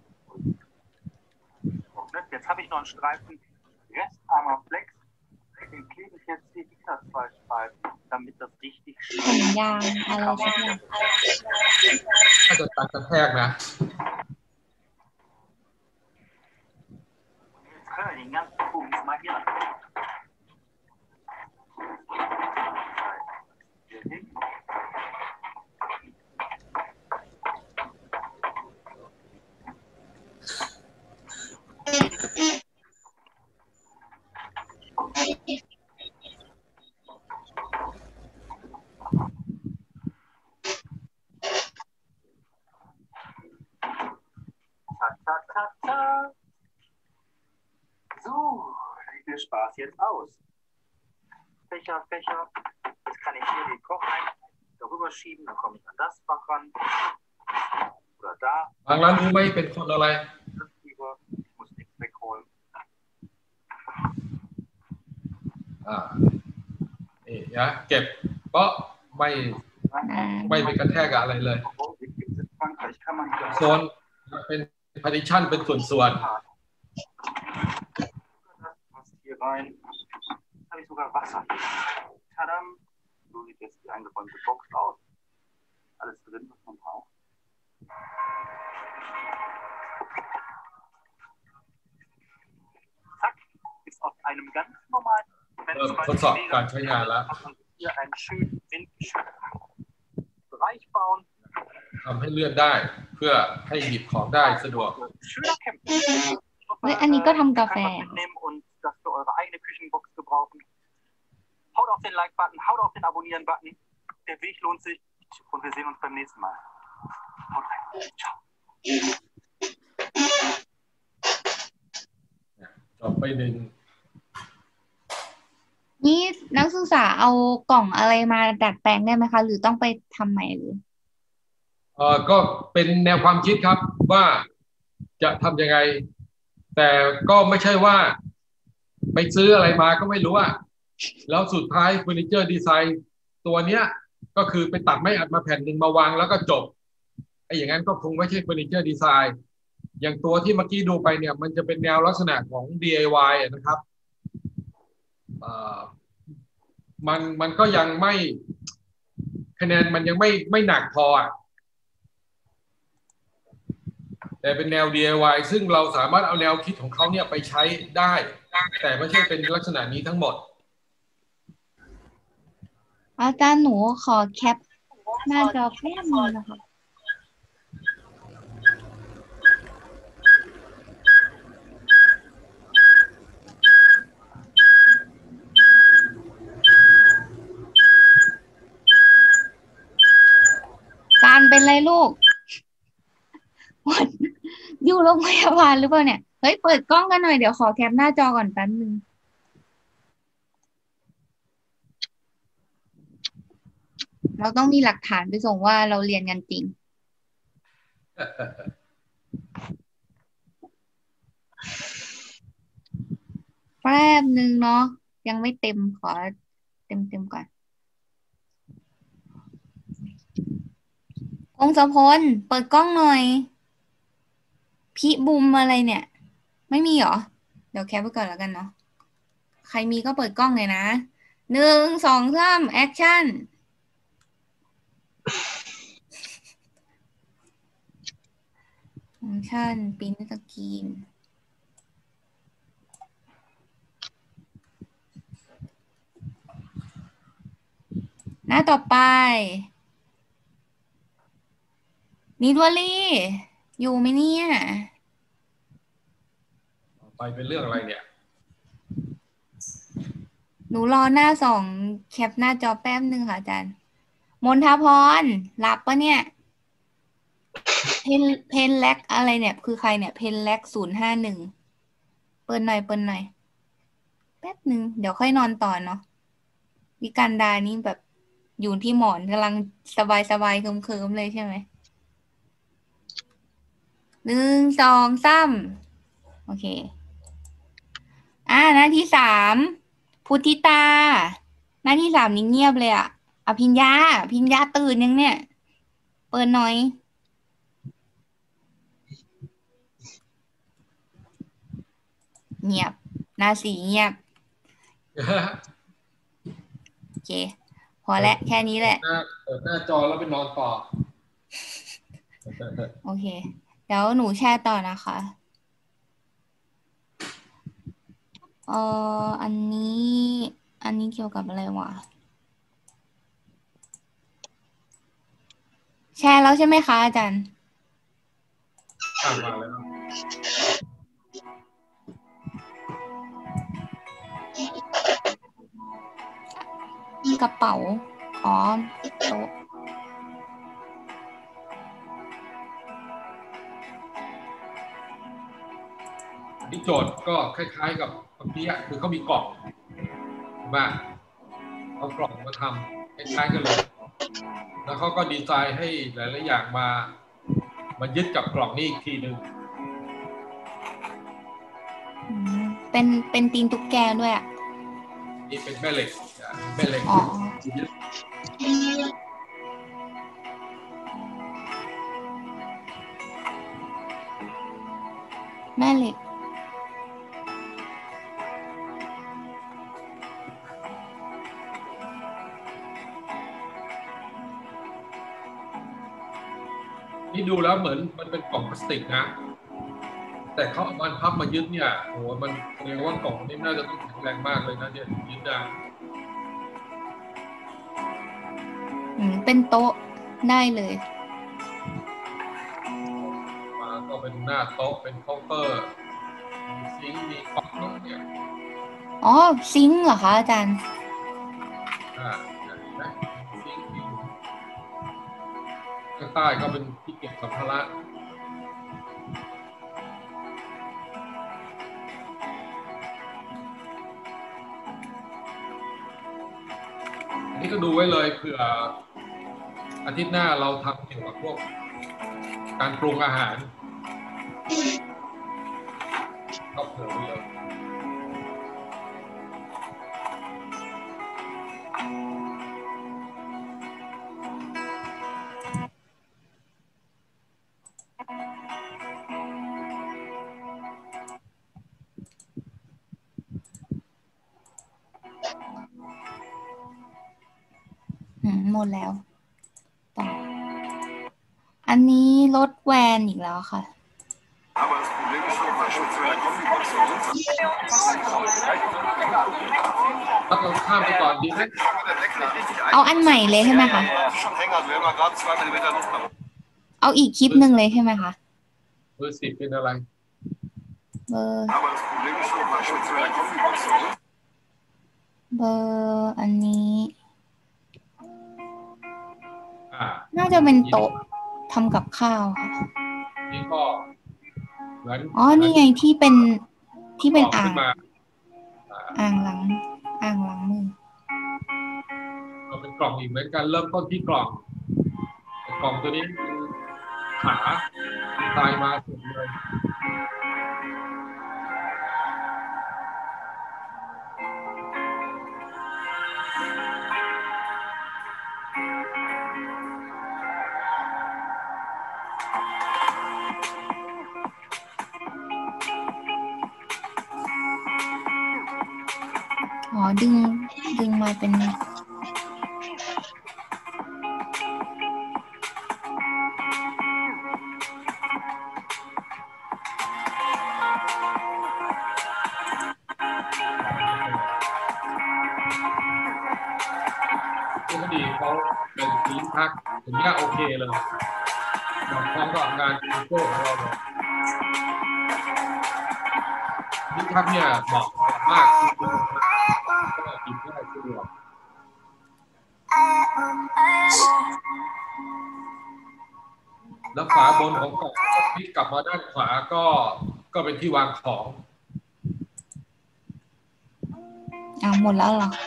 Jetzt habe ich noch einen Streifen Restarmer Flex. Den klebe ich jetzt hier hinter 2 Streifen, damit das richtig แผ่นยางอะไรสักอย่างถ้าจะตัดกระแทกนะ Jetzt können wir den ganzen Bums mal hier hin. So, sieht der Spaß jetzt aus. Fächer. Jetzt kann ich hier den Kocheinheit darüber schieben, dann komme ich an das Fach ran. Oder da. บางร้านรู้ไหมเป็นคนอะไร Ich muss nichts wegholen. นี่นะเก็บก็ไม่ไปกระแทกกับอะไรเลย In Frankreich kann man hier โซนเป็น partition เป็นส่วน passt hier rein. Jetzt habe ich sogar Wasser. Tadam. So sieht jetzt die eingeräumte Box aus. Alles drin, was man braucht. Zack. Ist auf einem ganz normalen ทดสอบการใช้งานแล้ว hier einen schönen windgeschützten Bereich bauen. ทำให้เลื่อนได้เพื่อให้หยิบของได้สะดวก Schöner Camp. เฮ้ยอันนี้ก็ทำกาแฟ Mitnehmen und das für eure eigene Küchenbox gebrauchen. Haut auf den Like-Button, haut auf den Abonnieren-Button. Der Weg lohnt sich und wir sehen uns beim nächsten Mal. Haut rein. Ciao. จบไปหนึ่งนี่นักศึกษาเอากล่องอะไรมาดัดแปลงได้ไหมคะ หรือต้องไปทำใหม่หรือก็เป็นแนวความคิดครับว่าจะทำยังไง แต่ก็ไม่ใช่ว่าไปซื้ออะไรมาก็ไม่รู้อะแล้วสุดท้ายเฟอร์นิเจอร์ดีไซน์ตัวเนี้ยก็คือไปตัดไม้อัดมาแผ่นหนึ่งมาวางแล้วก็จบไอ้อย่างนั้นก็คงไม่ใช่เฟอร์นิเจอร์ดีไซน์อย่างตัวที่เมื่อกี้ดูไปเนี่ยมันจะเป็นแนวลักษณะของ DIY นะครับมันก็ยังไม่คะแนนมันยังไม่หนักพอแต่เป็นแนว DIY ซึ่งเราสามารถเอาแนวคิดของเขาเนี่ยไปใช้ได้แต่ไม่ใช่เป็นลักษณะนี้ทั้งหมดอาจารย์หนูขอแคปหน้าจอแป๊บนึงนะคะการเป็นไรลูกอยู่โรงพยาบาลหรือเปล่าเนี่ยเฮ้ยเปิดกล้องกันหน่อยเดี๋ยวขอแคปหน้าจอก่อนแป๊บนึงเราต้องมีหลักฐานไปส่งว่าเราเรียนกันจริงแป๊บนึงเนาะยังไม่เต็มขอเต็มก่อนองค์สะพลเปิดกล้องหน่อยพี่บุมอะไรเนี่ยไม่มีเหรอเดี๋ยวแคปไว้ก่อนแล้วกันเนาะใครมีก็เปิดกล้องเลยนะ1 2 3แอคชั่นฟังก์ชันปริ้นสกรีนหน้าต่อไปนิดวลีอยู่ไหมเนี่ยไปเป็นเรื่องอะไรเนี่ยหนูรอหน้า2แคปหน้าจอแป๊บนึงค่ะอาจารย์มนทพรหลับปะเนี่ยเพนแล็กอะไรเนี่ยคือใครเนี่ยเพนแล็ก051เปิดหน่อยแป๊บนึงเดี๋ยวค่อยนอนต่อเนาะวิกันดานี่แบบอยู่ที่หมอนกำลังสบายเคิมๆเลยใช่ไหม1 2 3 โอเคหน้าที่สามพุทธิตาหน้าที่สามนี่เงียบเลยอะพิญญาตื่นยังเนี่ยเปิดหน่อยเงียบหน้าสี่เงียบโอเคพอแล้วแค่นี้แหละเปิดหน้าจอแล้วไปนอนต่อโอเคเดี๋ยวหนูแชร์ต่อนะคะอันนี้เกี่ยวกับอะไรวะแชร์แล้วใช่ไหมคะอาจารย์มาแล้วกระเป๋าโต๊ะที่โจทย์ก็คล้ายๆกับเมื่อกี้คือเขามีกล่องมาเอากล่องมาทำคล้ายๆกันเลยแล้วเขาก็ดีไซน์ให้หลายๆอย่างมายึดกับกล่องนี้อีกทีหนึ่งเป็นตีนตุ๊กแกด้วยอ่ะนี่เป็นแม่เหล็กแม่เหล็กนี่ดูแล้วเหมือนมันเป็นกล่องพลาสติกนะแต่เขาเอามันพับมายึดเนี่ยโหมันแสดงว่ากล่องนี้น่าจะต้องแข็งแรงมากเลยนะเนี่ยยึดได้เป็นโต๊ะได้เลยมาก็เป็นหน้าโต๊ะเป็นเคาน์เตอร์มีซิงค์มีก๊อกน้ำเนี่ยซิงค์เหรอคะอาจารย์นะซิงค์มีข้างใต้ก็เป็นที่เก็บสัมภาระนี่ก็ดูไว้เลยเผื่ออาทิตย์หน้าเราทำเกี่ยวกับพวกการปรุงอาหารก็เผื่อไว้เลยหมดแล้วต่ออันนี้รถแวนอีกแล้วค่ะเราข้ามไปก่อนดีไหมเอาอันใหม่เลยใช่ไหมคะเอาอีกคลิปหนึ่งเลยใช่ไหมคะเบอร์10เป็นอะไรเบอร์อันนี้น่าจะเป็นโต๊ะทำกับข้าวค่ะนี่ก็เหมือนนี่ไงที่เป็นอ่างล้างมือก็เป็นกล่องอีกเหมือนกันเริ่มต้นที่กล่องตัวนี้คือขาตายมาสุดเลยดึงมาเป็นพอดีเขาเป็นทีมพักถึงจะโอเคเลยพร้อมกับงานโจ้ของเราเลยทีมพักเนี่ยเหมาะมากก็กินได้สะดวกแล้วฝาบนของกล่องก็พลิกกลับมาด้านขวาก็เป็นที่วางของหมดแล้วเหรอ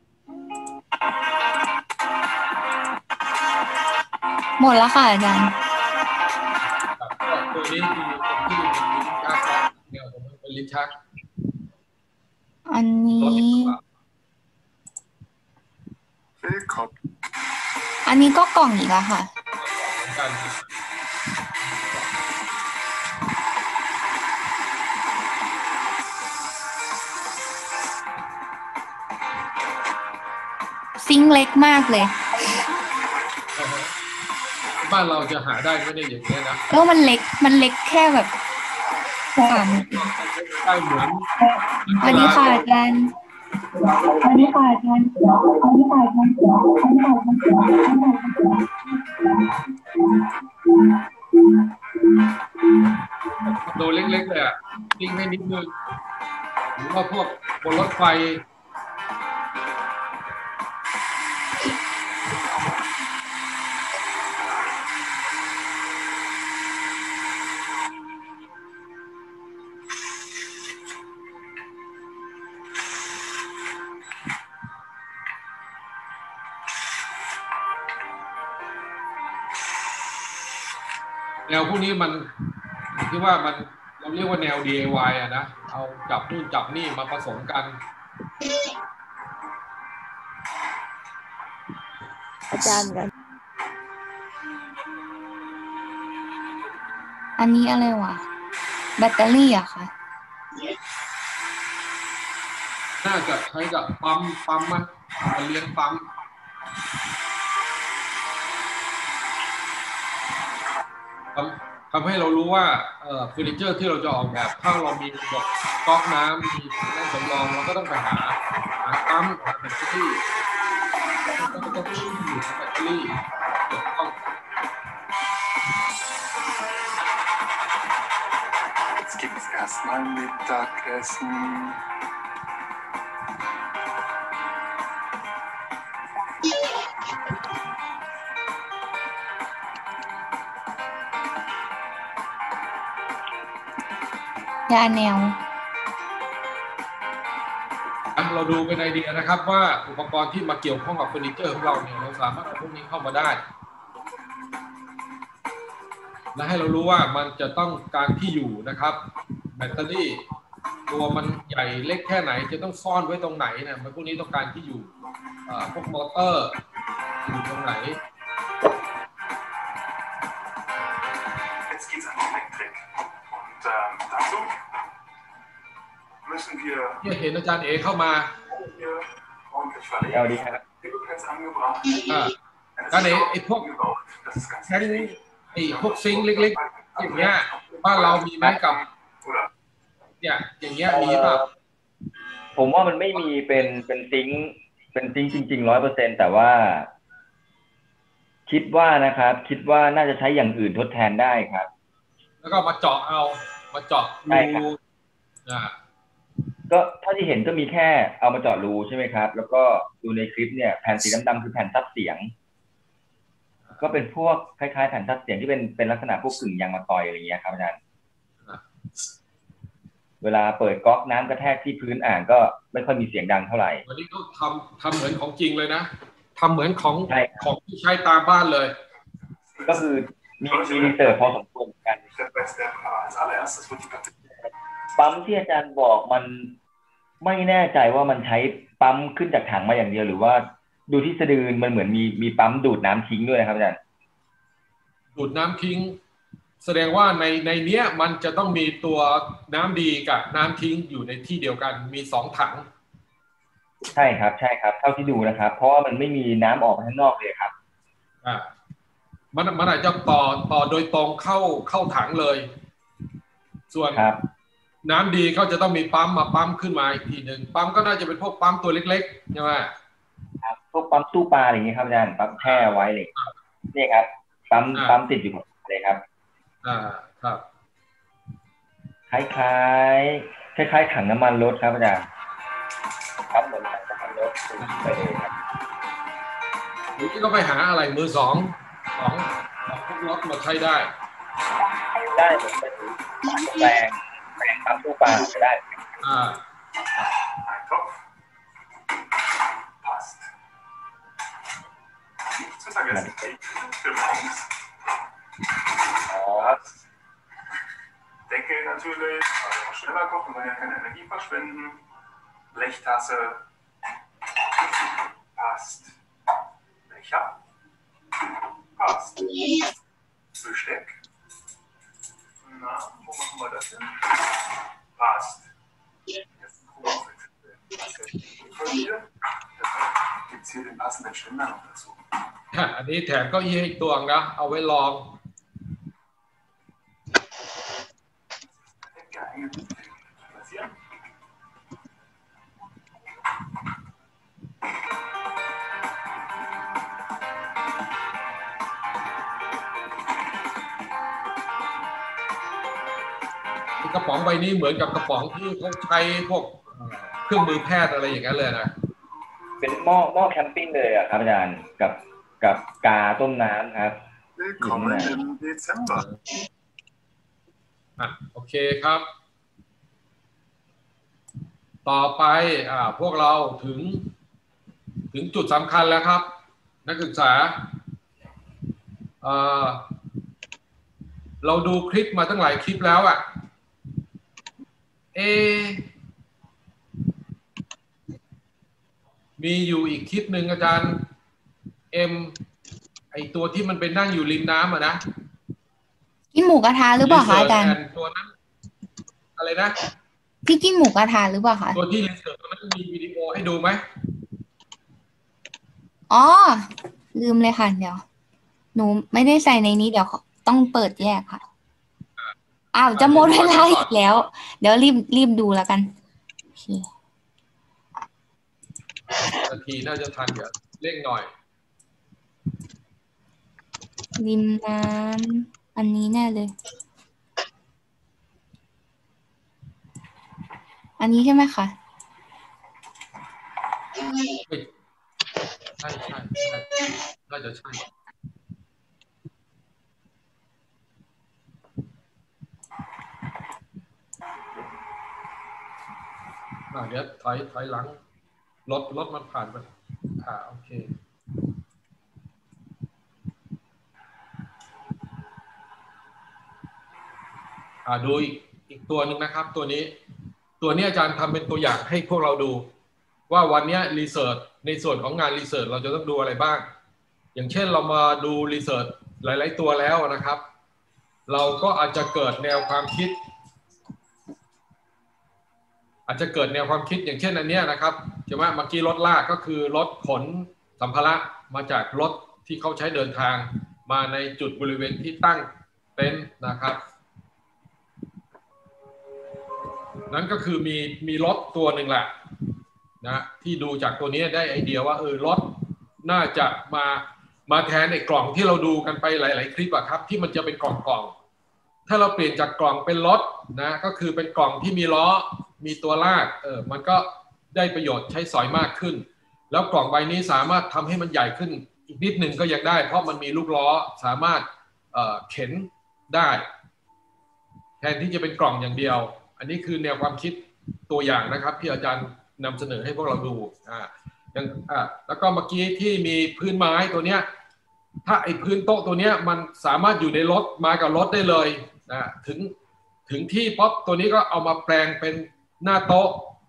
หมดแล้วค่ะอาจารย์ตัวนี้คือที่มีค่าแนวผมลิ้นชักอันนี้ อันนี้ก็กล่องอีกแล้วค่ะเหมือนกันซิงค์เล็กมากเลยบ้านเราจะหาได้ไม่ได้อย่างนี้นะแล้วมันเล็กแค่แบบ3 ได้เหมือนอันนี้ค่ะอาจารย์อันนี้ค่ะอาจารย์อันนี้ค่ะอาจารย์โดเล็กๆเลยอ่ะทิ้งให้นิดนึงหรือว่าพวกบนรถไฟแนวพวกนี้มันที่ว่ามันเราเรียกว่าแนว DIY อ่ะนะเอาจับนู่นจับนี่มาผสมกันอาจารย์กันอันนี้อะไรวะแบตเตอรี่อะค่ะน่าจะใช้กับปั๊มมันเลี้ยงปั๊มทำให้เรารู้ว่าเฟอร์นิเจอร์ที่เราจะออกแบบถ้าเรามีแบบก๊อกน้ำมีนั่นสำรองเราก็ต้องไปหาปั๊มหาแบตเตอรี่ต้องชื่ออยู่แบตเตอรี่ต้อง Jetzt gibt es erstmal Mittagessen. ยาแนวเราดูเป็นไอเดียนะครับว่าอุปกรณ์ที่มาเกี่ยวข้องกับเฟอร์นิเจอร์ของเราเนี่ยเราสามารถเอาพวกนี้เข้ามาได้ และให้เรารู้ว่ามันจะต้องการที่อยู่นะครับแบตเตอรี่ตัวมันใหญ่เล็กแค่ไหนจะต้องซ่อนไว้ตรงไหนเนี่ยมันพวกนี้ต้องการที่อยู่พวกมอเตอร์อยู่ตรงไหน Jetzt geht's an die Elektrik. Und dazu müssen wir เนี่ยเห็นอาจารย์เอเข้ามา hier ordentlich verlegen. เอาดีครับ Hebelpads angebracht. อาจารย์เอไอ้พวก Das ist ganz แท่ง wichtig. ไอ้พวกซิงค์เล็กๆอย่างเงี้ยบ้านเรามีไหมกับเนี่ยอย่างเงี้ยมีป่ะผมว่ามันไม่มีเป็นซิงค์จริงๆ100%แต่ว่า คิดว่าน่าจะใช้อย่างอื่นทดแทนได้ครับแล้วก็มาเจาะใช่ครับรูอ่าก็เท่าที่เห็นก็มีแค่เอามาเจาะรูใช่ไหมครับ แล้วก็ดูในคลิปเนี่ยแผ่นสีดำๆคือแผ่นซับเสียง ก็เป็นพวกคล้ายๆแผ่นซับเสียงที่เป็นลักษณะพวกกึ่งยางมะตอยอะไรอย่างเงี้ยครับอาจารย์เวลาเปิดก๊อกน้ำกระแทกที่พื้นอ่างก็ไม่ค่อยมีเสียงดังเท่าไหร่วันนี้ก็ทำเหมือนของจริงเลยนะทำเหมือนของใช่ของที่ใช้ตามบ้านเลยก็คือมีรีเสิร์ชพอสมควรกัน Als allererstes wird die Platte ปั๊มที่อาจารย์บอกมันไม่แน่ใจว่ามันใช้ปั๊มขึ้นจากถังมาอย่างเดียวหรือว่าดูที่สะดือมันเหมือนมีปั๊มดูดน้ำทิ้งด้วยนะครับอาจารย์ดูดน้ำทิ้งแสดงว่าในเนี้ยมันจะต้องมีตัวน้ำดีกับน้ำทิ้งอยู่ในที่เดียวกันมี2 ถังใช่ครับเท่าที่ดูนะครับเพราะว่ามันไม่มีน้ำออกมาข้างนอกเลยครับมันอาจจะต่อโดยตรงเข้าถังเลย ส่วนน้ำดีเขาจะต้องมีปั๊มมาปั๊มขึ้นมาอีกทีหนึ่งปั๊มก็น่าจะเป็นพวกปั๊มตัวเล็กๆใช่ไหมครับพวกปั๊มตู้ปลาอะไรอย่างเงี้ยครับอาจารย์ปั๊มแช่ไว้เลยนี่ครับปั๊มติดอยู่เลยครับครับคล้ายถังน้ำมันรถครับอาจารย์ปั๊มเหมือนถังน้ำมันรถไปเลยครับหรือก็ไปหาอะไรมือสองของพวกรถมาใช้ได้เหมือนเป็นแปลงปั๊มตู้ปลาได้ passt. Nicht zu vergessen, für morgens. Deckel natürlich, also auch schneller kochen, weil ja keine Energie verschwenden. Blechtasse passt. Becher passt. Besteck. Na, wo machen wir das hin? Passt. Jetzt ein Kugelwechsel. Gibt es hier den passenden Ständer noch dazu? อันนี้แถมเก้าอี้ให้อีกตัวนะเอาไว้ลอง Platzieren. กระป๋องใบนี้เหมือนกับกระป๋องที่เขาใช้พวกเครื่องมือแพทย์อะไรอย่างนั้นเลยนะเป็นหม้อแคมปิ้งเลยอะครับอาจารย์กับกาต้มน้ำครับ Willkommen im Dezember. โอเคครับ ต่อไปพวกเราถึงจุดสำคัญแล้วครับ นักศึกษาเราดูคลิปมาตั้งหลายคลิปแล้วมีอยู่อีกคลิปหนึ่งอาจารย์ไอตัวที่มันเป็นนั่งอยู่ริมน้ำนะกินหมูกระทะหรือเปล่าคะอาจารย์ตัวนั้นอะไรนะพี่กินหมูกระทะหรือเปล่าคะตัวที่รีเสิร์ชตัวนั้นมีวิดีโอให้ดูไหมอ๋อลืมเลยค่ะเดี๋ยวหนูไม่ได้ใส่ในนี้เดี๋ยวต้องเปิดแยกค่ะจะหมดเวลาอีกแล้วเดี๋ยวรีบดูแล้วกันโอเคนาทีน่าจะทันเดี๋ยวเร่งหน่อยริมน้ำอันนี้แน่เลยอันนี้ใช่ไหมคะใช่น่าจะใช่เดี๋ยวถอยหลังรถมันผ่านไปโอเคดูอีกตัวหนึ่งนะครับตัวนี้อาจารย์ทำเป็นตัวอย่างให้พวกเราดูว่าวันนี้รีเสิร์ชในส่วนของงานรีเสิร์ชเราจะต้องดูอะไรบ้างอย่างเช่นเรามาดูรีเสิร์ชหลายๆตัวแล้วนะครับเราก็อาจจะเกิดแนวความคิดอย่างเช่นอันนี้นะครับใช่ไหมเมื่อกี้รถลากก็คือรถขนสัมภาระมาจากรถที่เขาใช้เดินทางมาในจุดบริเวณที่ตั้งเต็นท์นะครับนั้นก็คือมีรถตัวหนึ่งแหละนะที่ดูจากตัวนี้ได้ไอเดียว่ารถน่าจะมาแทนไอ้กล่องที่เราดูกันไปหลายๆคลิปอะครับที่มันจะเป็นกล่องถ้าเราเปลี่ยนจากกล่องเป็นรถนะก็คือเป็นกล่องที่มีล้อมีตัวลากมันก็ได้ประโยชน์ใช้สอยมากขึ้นแล้วกล่องใบนี้สามารถทำให้มันใหญ่ขึ้นอีกนิดหนึ่งก็ยังได้เพราะมันมีลูกล้อสามารถเข็นได้แทนที่จะเป็นกล่องอย่างเดียวอันนี้คือแนวความคิดตัวอย่างนะครับที่อาจารย์นำเสนอให้พวกเราดูแล้วก็เมื่อกี้ที่มีพื้นไม้ตัวเนี้ยถ้าไอ้พื้นโต๊ะตัวเนี้ยมันสามารถอยู่ในรถมากับรถได้เลยถึงที่ป๊อปตัวนี้ก็เอามาแปลงเป็นหน้าโต๊ะ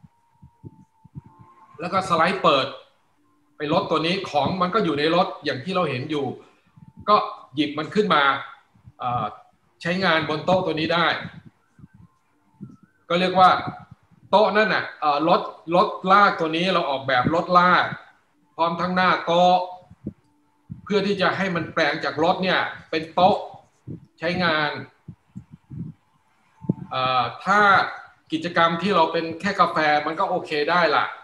แล้วก็สไลด์เปิดไปรถตัวนี้ของมันก็อยู่ในรถอย่างที่เราเห็นอยู่ก็หยิบมันขึ้นมาใช้งานบนโต๊ะตัวนี้ได้ก็เรียกว่าโต๊ะนั่นน่ะรถลากตัวนี้เราออกแบบรถลากพร้อมทั้งหน้าโต๊ะเพื่อที่จะให้มันแปลงจากรถเนี่ยเป็นโต๊ะใช้งานถ้ากิจกรรมที่เราเป็นแค่กาแฟมันก็โอเคได้ล่ะ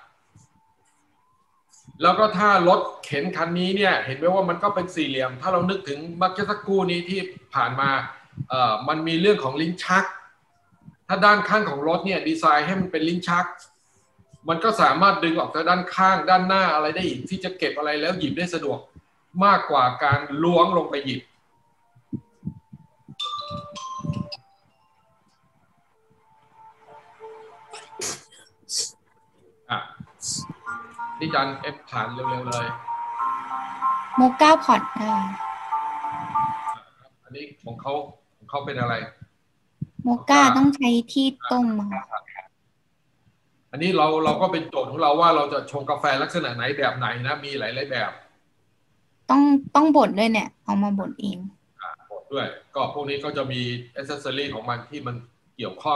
แล้วก็ถ้ารถเข็นคันนี้เนี่ยเห็นไหมว่ามันก็เป็นสี่เหลี่ยมถ้าเรานึกถึงเมื่อสักครู่นี้ที่ผ่านมามันมีเรื่องของลิ้นชักถ้าด้านข้างของรถเนี่ยดีไซน์ให้มันเป็นลิ้นชักมันก็สามารถดึงออกจากด้านข้างด้านหน้าอะไรได้อีกที่จะเก็บอะไรแล้วหยิบได้สะดวกมากกว่าการล้วงลงไปหยิบที่อาจารย์ผ่านเร็วๆเลยโมก้าพอดอันนี้ของเขาเป็นอะไรโมก้าต้องใช้ที่ต้มค่ะอันนี้เราก็เป็นโจทย์ของเราว่าเราจะชงกาแฟลักษณะไหนแบบไหนนะมีหลายๆแบบต้องบดด้วยเนี่ยเอามาบดเองบดด้วยก็พวกนี้ก็จะมีแอคเซสซอรี่ของมันที่มันเกี่ยวข้อง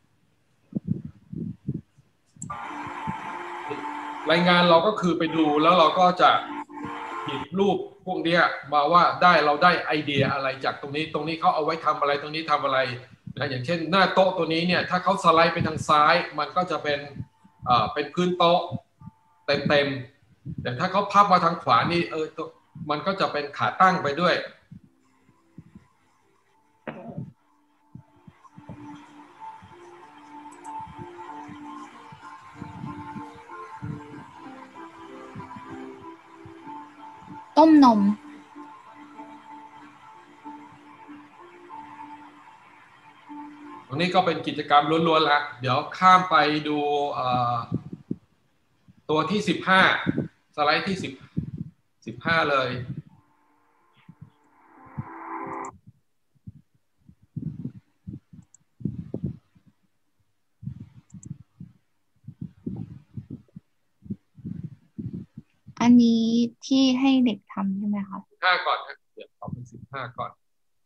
รายงานเราก็คือไปดูแล้วเราก็จะหยิบรูปพวกนี้มาว่าเราได้ไอเดียอะไรจากตรงนี้เขาเอาไว้ทำอะไรตรงนี้ทำอะไรนะอย่างเช่นหน้าโต๊ะตัวนี้เนี่ยถ้าเขาสไลด์ไปทางซ้ายมันก็จะเป็นพื้นโต๊ะเต็มแต่ถ้าเขาพับมาทางขวานี่มันก็จะเป็นขาตั้งไปด้วยต้มนมตรงนี้ก็เป็นกิจกรรมล้วนๆแล้วเดี๋ยวข้ามไปดูตัวที่15สไลด์ที่15เลยอันนี้ที่ให้เด็กทำใช่ไหมคะ 15ก่อนนะเดี๋ยวเอาเป็น15ก่อน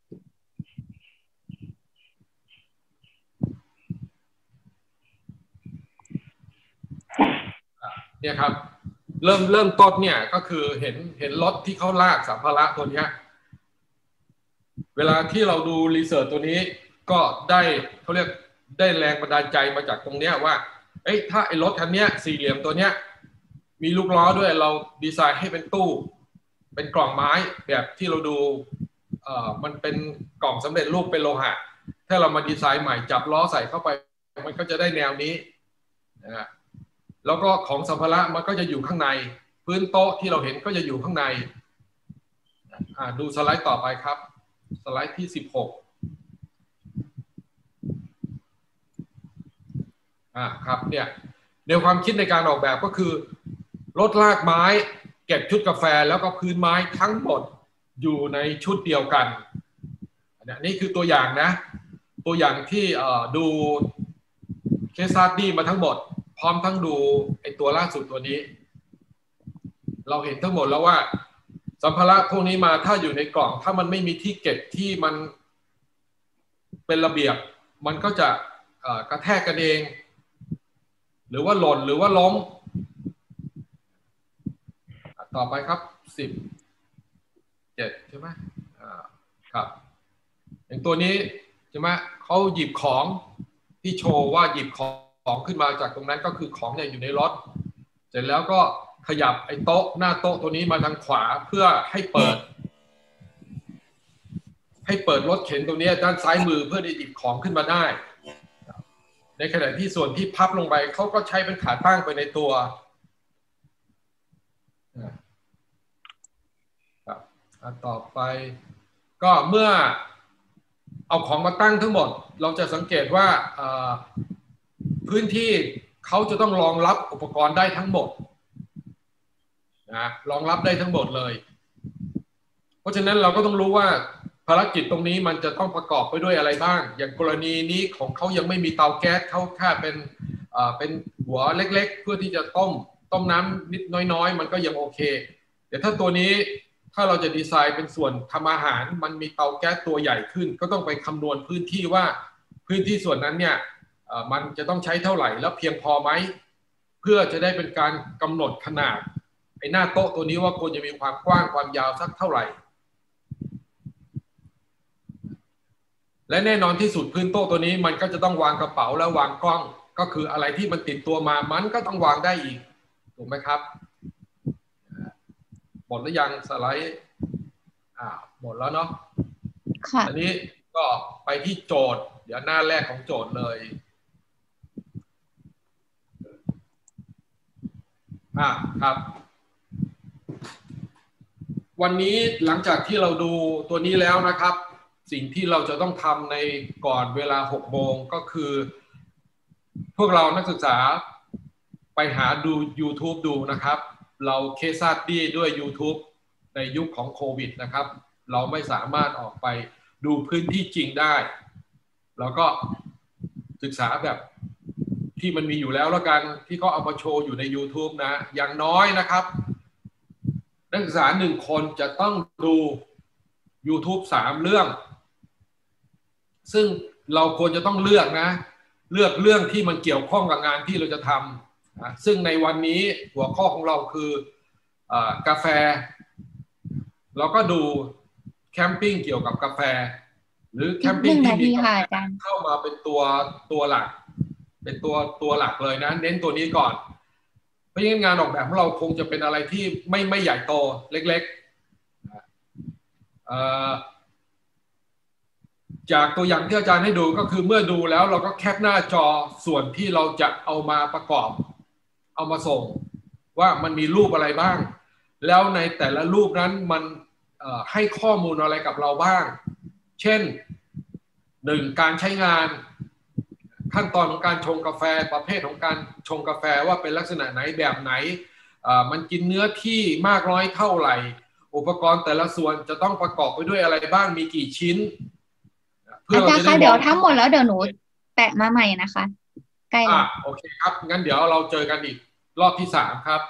เนี่ยครับเริ่มต้นเนี่ยก็คือเห็นรถที่เขาลากสัมภาระตัวนี้เวลาที่เราดูรีเสิร์ชตัวนี้ก็เขาเรียกได้แรงบันดาลใจมาจากตรงเนี้ยว่าถ้าไอ้รถคันนี้สี่เหลี่ยมตัวเนี้ยมีลูกล้อด้วยเราดีไซน์ให้เป็นตู้เป็นกล่องไม้แบบที่เราดูมันเป็นกล่องสำเร็จรูปเป็นโลหะถ้าเรามาดีไซน์ใหม่จับล้อใส่เข้าไปมันก็จะได้แนวนี้นะแล้วก็ของสัมภาระมันก็จะอยู่ข้างในพื้นโต๊ะที่เราเห็นก็จะอยู่ข้างในดูสไลด์ต่อไปครับสไลด์ที่16ครับเนี่ยแนวความคิดในการออกแบบก็คือรถลากไม้เก็บชุดกาแฟแล้วก็พื้นไม้ทั้งหมดอยู่ในชุดเดียวกันนี่คือตัวอย่างนะตัวอย่างที่ดูเคสสตั๊ดดี้มาทั้งหมดพร้อมทั้งดูไอตัวล่าสุดตัวนี้เราเห็นทั้งหมดแล้วว่าสัมภาระพวกนี้มาถ้าอยู่ในกล่องถ้ามันไม่มีที่เก็บที่มันเป็นระเบียบมันก็จะกระแทกกันเองหรือว่าหล่นหรือว่าล้มต่อไปครับ17ใช่ไหมครับอย่างตัวนี้ใช่ไหมเขาหยิบของที่โชว์ว่าหยิบของขึ้นมาจากตรงนั้นก็คือของเนี่ยอยู่ในรถเสร็จแล้วก็ขยับไอ้โต๊ะหน้าโต๊ะตัวนี้มาทางขวาเพื่อให้เปิดรถเข็นตรงนี้ด้านซ้ายมือเพื่อได้หยิบของขึ้นมาได้ในขณะที่ส่วนที่พับลงไปเขาก็ใช้เป็นขาตั้งไปในตัวต่อไปก็เมื่อเอาของมาตั้งทั้งหมดเราจะสังเกตว่าพื้นที่เขาจะต้องรองรับอุปกรณ์ได้ทั้งหมดนะรองรับได้ทั้งหมดเลยเพราะฉะนั้นเราก็ต้องรู้ว่าภารกิจตรงนี้มันจะต้องประกอบไปด้วยอะไรบ้างอย่างกรณีนี้ของเขายังไม่มีเตาแก๊สเขาแค่เป็นหัวเล็กๆเพื่อที่จะต้มน้ำนิดน้อยๆมันก็ยังโอเคแต่ถ้าตัวนี้ถ้าเราจะดีไซน์เป็นส่วนทำอาหารมันมีเตาแก๊สตัวใหญ่ขึ้นก็ต้องไปคำนวณพื้นที่ว่าพื้นที่ส่วนนั้นเนี่ยมันจะต้องใช้เท่าไหร่แล้วเพียงพอไหมเพื่อจะได้เป็นการกำหนดขนาดไอ้หน้าโต๊ะตัวนี้ว่าควรจะมีความกว้างความยาวสักเท่าไหร่และแน่นอนที่สุดพื้นโต๊ะตัวนี้มันก็จะต้องวางกระเป๋าและวางกล้องก็คืออะไรที่มันติดตัวมามันก็ต้องวางได้อีกถูกไหมครับหมดหรือยังสไลด์หมดแล้วเนาะค่ะอันนี้ก็ไปที่โจทย์เดี๋ยวหน้าแรกของโจทย์เลยครับวันนี้หลังจากที่เราดูตัวนี้แล้วนะครับสิ่งที่เราจะต้องทำในก่อนเวลา 6 โมงก็คือพวกเรานักศึกษาไปหาดู YouTube ดูนะครับเราเคสสตั๊ดดี้ด้วย YouTube ในยุคของโควิดนะครับเราไม่สามารถออกไปดูพื้นที่จริงได้เราก็ศึกษาแบบที่มันมีอยู่แล้วกันที่เขาเอามาโชว์อยู่ใน YouTube นะอย่างน้อยนะครับนักศึกษา1 คนจะต้องดู YouTube 3 เรื่องซึ่งเราควรจะต้องเลือกนะเลือกเรื่องที่มันเกี่ยวข้องกับงานที่เราจะทำนะซึ่งในวันนี้หัวข้อของเราคือกาแฟเราก็ดูแคมปิ้งเกี่ยวกับกาแฟหรือแคมปิ้งที่มีกาแฟเข้ามาเป็นตัวหลักเป็นตัวหลักเลยนะเน้นตัวนี้ก่อนเพราะงั้นงานออกแบบของเราคงจะเป็นอะไรที่ไม่ใหญ่โตเล็กๆจากตัวอย่างที่อาจารย์ให้ดูก็คือเมื่อดูแล้วเราก็แคปหน้าจอส่วนที่เราจะเอามาประกอบเอามาส่งว่ามันมีรูปอะไรบ้างแล้วในแต่ละรูปนั้นมันให้ข้อมูลอะไรกับเราบ้างเช่น1การใช้งานขั้นตอนของการชงกาแฟประเภทของการชงกาแฟว่าเป็นลักษณะไหนแบบไหนมันกินเนื้อที่มากน้อยเท่าไหร่อุปกรณ์แต่ละส่วนจะต้องประกอบไปด้วยอะไรบ้างมีกี่ชิ้นอาจารย์คะเดี๋ยวทั้งหมดแล้วเดี๋ยวหนูแตะมาใหม่นะคะใกล้แล้วโอเคครับงั้นเดี๋ยวเราเจอกันอีกรอบที่3ครับ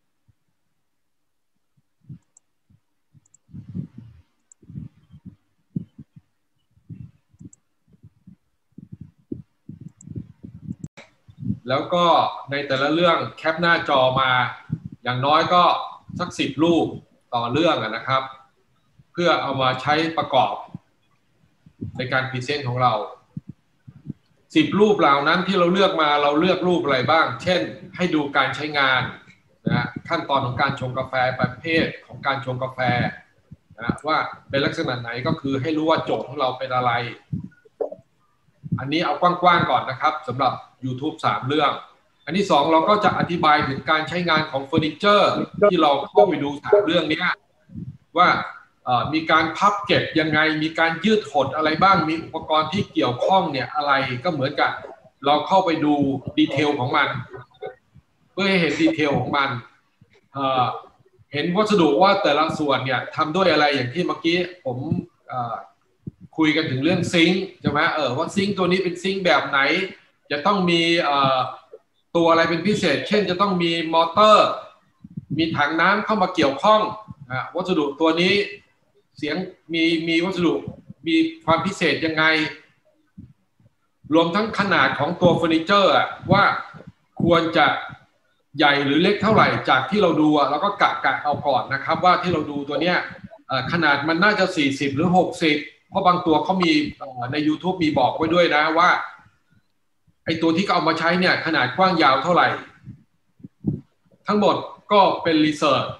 แล้วก็ในแต่ละเรื่องแคปหน้าจอมาอย่างน้อยก็สัก10 รูปต่อเรื่องนะครับเพื่อเอามาใช้ประกอบในการพรีเซนต์ของเรา10 รูปเหล่านั้นที่เราเลือกมาเราเลือกรูปอะไรบ้างเช่นให้ดูการใช้งานนะขั้นตอนของการชงกาแฟประเภทของการชงกาแฟนะว่าเป็นลักษณะไหนก็คือให้รู้ว่าโจทย์ของเราเป็นอะไรอันนี้เอากว้างๆก่อนนะครับสำหรับ YouTube 3 เรื่องอันที่2เราก็จะอธิบายถึงการใช้งานของเฟอร์นิเจอร์ที่เราเข้าไปดู3 เรื่องนี้ว่ามีการพับเก็บยังไงมีการยืดหดอะไรบ้างมีอุปกรณ์ที่เกี่ยวข้องเนี่ยอะไรก็เหมือนกับเราเข้าไปดูดีเทลของมันเพื่อให้เห็นดีเทลของมันเห็นวัสดุว่าแต่ละส่วนเนี่ยทำด้วยอะไรอย่างที่เมื่อกี้ผมคุยกันถึงเรื่องซิงค์ใช่ไหมว่าซิงค์ตัวนี้เป็นซิงค์แบบไหนจะต้องมีตัวอะไรเป็นพิเศษเช่นจะต้องมีมอเตอร์มีถังน้ำเข้ามาเกี่ยวข้องวัสดุตัวนี้เสียงมีวัสดุมีความพิเศษยังไงรวมทั้งขนาดของตัวเฟอร์นิเจอร์ว่าควรจะใหญ่หรือเล็กเท่าไหร่จากที่เราดูเราก็กะเอาก่อนนะครับว่าที่เราดูตัวเนี้ยขนาดมันน่าจะ40หรือ60เพราะบางตัวเขามีใน YouTube มีบอกไว้ด้วยนะว่าไอตัวที่เขาเอามาใช้เนี่ยขนาดกว้างยาวเท่าไหร่ทั้งหมดก็เป็นรีเสิร์ช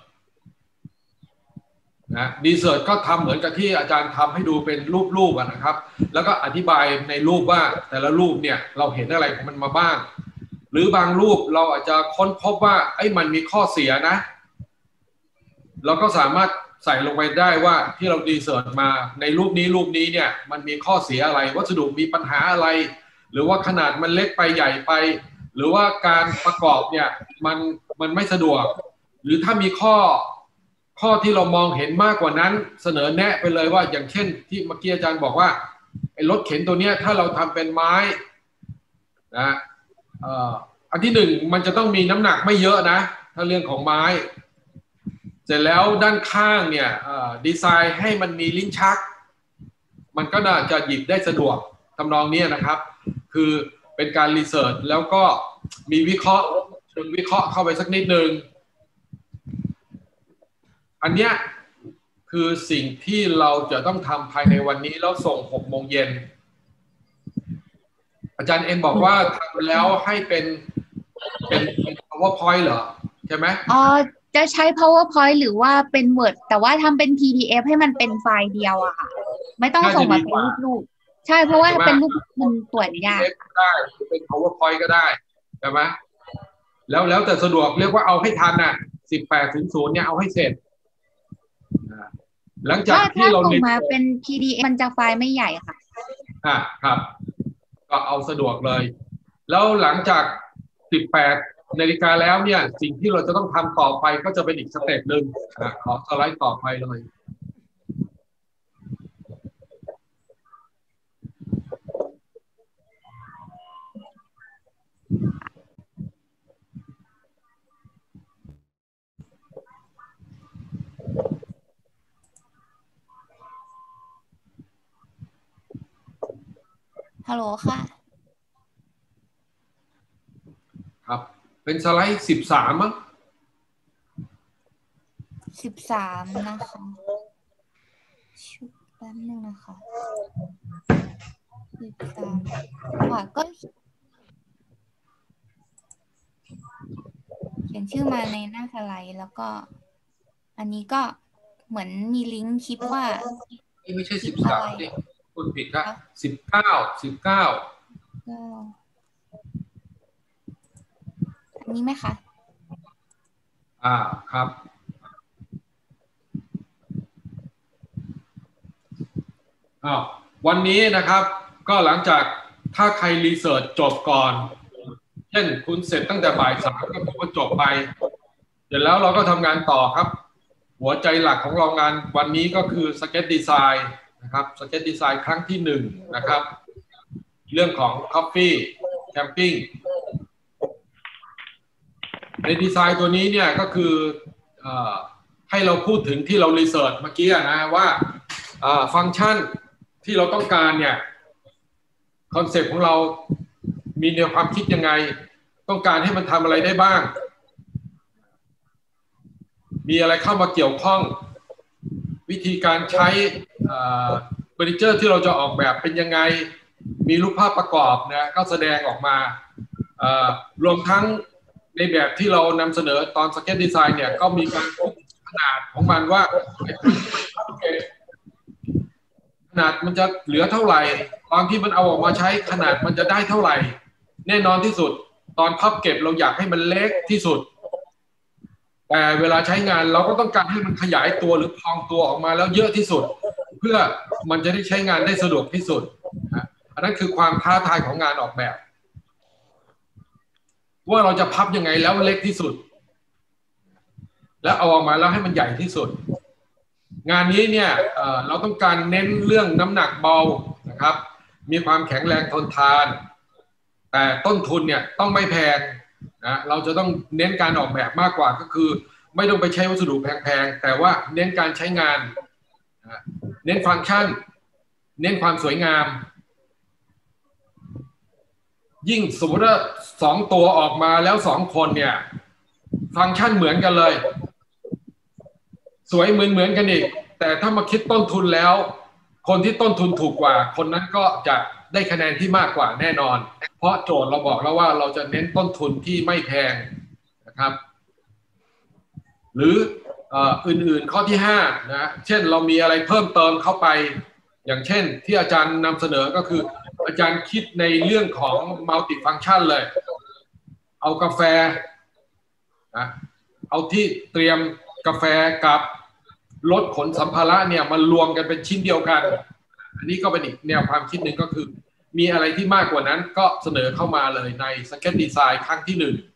นะรีเสิร์ชก็ทำเหมือนกับที่อาจารย์ทำให้ดูเป็นรูปนะครับแล้วก็อธิบายในรูปว่าแต่ละรูปเนี่ยเราเห็นอะไรของมันมาบ้างหรือบางรูปเราอาจจะค้นพบว่ามันมีข้อเสียนะเราก็สามารถใส่ลงไปได้ว่าที่เรารีเสิร์ชมาในรูปนี้เนี่ยมันมีข้อเสียอะไรวัสดุมีปัญหาอะไรหรือว่าขนาดมันเล็กไปใหญ่ไปหรือว่าการประกอบเนี่ยมันไม่สะดวกหรือถ้ามีข้อที่เรามองเห็นมากกว่านั้นเสนอแนะไปเลยว่าอย่างเช่นที่เมื่อกี้อาจารย์บอกว่าไอ้รถเข็นตัวเนี้ยถ้าเราทำเป็นไม้นะอันที่1มันจะต้องมีน้ำหนักไม่เยอะนะถ้าเรื่องของไม้เสร็จแล้วด้านข้างเนี่ยดีไซน์ให้มันมีลิ้นชักมันก็น่าจะหยิบได้สะดวกทำนองนี้นะครับคือเป็นการรีเสิร์ชแล้วก็มีวิเคราะห์เข้าไปสักนิดนึงอันเนี้ยคือสิ่งที่เราจะต้องทำภายในวันนี้แล้วส่ง6 โมงเย็นอาจารย์เอ็นบอกว่าทำแล้วให้เป็น PowerPoint เหรอใช่ไหมจะใช้ PowerPoint หรือว่าเป็น Word แต่ว่าทำเป็น PDF ให้มันเป็นไฟล์เดียวอะค่ะไม่ต้องส่งมาเป็นรูปใช่เพราะว่าเป็นรูปมันตรวจยากได้เป็น PowerPoint ก็ได้ใช่ไหมแล้วแต่สะดวกเรียกว่าเอาให้ทันน่ะ18:00เนี่ยเอาให้เสร็จหลังจากที่เราส่งมาเป็น PDF มันจะไฟล์ไม่ใหญ่ค่ะครับก็เอาสะดวกเลยแล้วหลังจาก18 นาฬิกาแล้วเนี่ยสิ่งที่เราจะต้องทำต่อไปก็จะเป็นอีกสเต็ปหนึ่งขอสไลด์ต่อไปเลยฮัลโหลค่ะครับเป็นสไลด์13มั้ง 13นะคะชุดแป๊บนึงนะคะ13ค่ะก็เขียนชื่อมาในหน้าสไลด์แล้วก็อันนี้ก็เหมือนมีลิงก์คลิปว่าไม่ใช่13นี่คุณผิดครับ19 อันนี้ไหมคะครับวันนี้นะครับก็หลังจากถ้าใครรีเสิร์ชจบก่อนเช่นคุณเสร็จตั้งแต่บ่าย 3ก็ถือว่าจบไปเสร็จแล้วเราก็ทำงานต่อครับหัวใจหลักของเรางานวันนี้ก็คือสเก็ตดีไซน์นะครับสเก็ตดีไซน์ครั้งที่1นะครับเรื่องของ Coffee Camping ในดีไซน์ตัวนี้เนี่ยก็คือให้เราพูดถึงที่เรารีเสิร์ชเมื่อกี้นะว่าฟังก์ชันที่เราต้องการเนี่ยคอนเซ็ปต์ของเรามีแนวความคิดยังไงต้องการให้มันทำอะไรได้บ้างมีอะไรเข้ามาเกี่ยวข้องวิธีการใช้เฟอร์นิเจอร์ที่เราจะออกแบบเป็นยังไงมีรูปภาพประกอบนะก็แสดงออกมารวมทั้งในแบบที่เรานำเสนอตอนสเก็ตดีไซน์เนี่ยก็มีการพูดขนาดของมันว่าขนาดมันจะเหลือเท่าไหร่ตอนที่มันเอาออกมาใช้ขนาดมันจะได้เท่าไหร่แน่นอนที่สุดตอนพับเก็บเราอยากให้มันเล็กที่สุดแต่เวลาใช้งานเราก็ต้องการให้มันขยายตัวหรือพองตัวออกมาแล้วเยอะที่สุดเพื่อมันจะได้ใช้งานได้สะดวกที่สุดอันนั้นคือความท้าทายของงานออกแบบว่าเราจะพับยังไงแล้วเล็กที่สุดแล้วเอาออกมาแล้วให้มันใหญ่ที่สุดงานนี้เนี่ยเราต้องการเน้นเรื่องน้ำหนักเบานะครับมีความแข็งแรงทนทานแต่ต้นทุนเนี่ยต้องไม่แพงนะเราจะต้องเน้นการออกแบบมากกว่าก็คือไม่ต้องไปใช้วัสดุแพงๆแต่ว่าเน้นการใช้งานเน้นฟังก์ชันเน้นความสวยงามยิ่งสมมติว่า2ตัวออกมาแล้ว2คนเนี่ยฟังก์ชันเหมือนกันเลยสวยเหมือนกันอีกแต่ถ้ามาคิดต้นทุนแล้วคนที่ต้นทุนถูกกว่าคนนั้นก็จะได้คะแนนที่มากกว่าแน่นอนเพราะโจทย์เราบอกแล้วว่าเราจะเน้นต้นทุนที่ไม่แพงนะครับหรืออื่นๆข้อที่5นะเช่นเรามีอะไรเพิ่มเติมเข้าไปอย่างเช่นที่อาจารย์นำเสนอก็คืออาจารย์คิดในเรื่องของมัลติฟังก์ชันเลยเอากาแฟนะเอาที่เตรียมกาแฟกับรถขนสัมภาระเนี่ยมันรวมกันเป็นชิ้นเดียวกันอันนี้ก็เป็นอีกแนวความคิดหนึ่งก็คือมีอะไรที่มากกว่านั้นก็เสนอเข้ามาเลยในสเก็ตดีไซน์ครั้งที่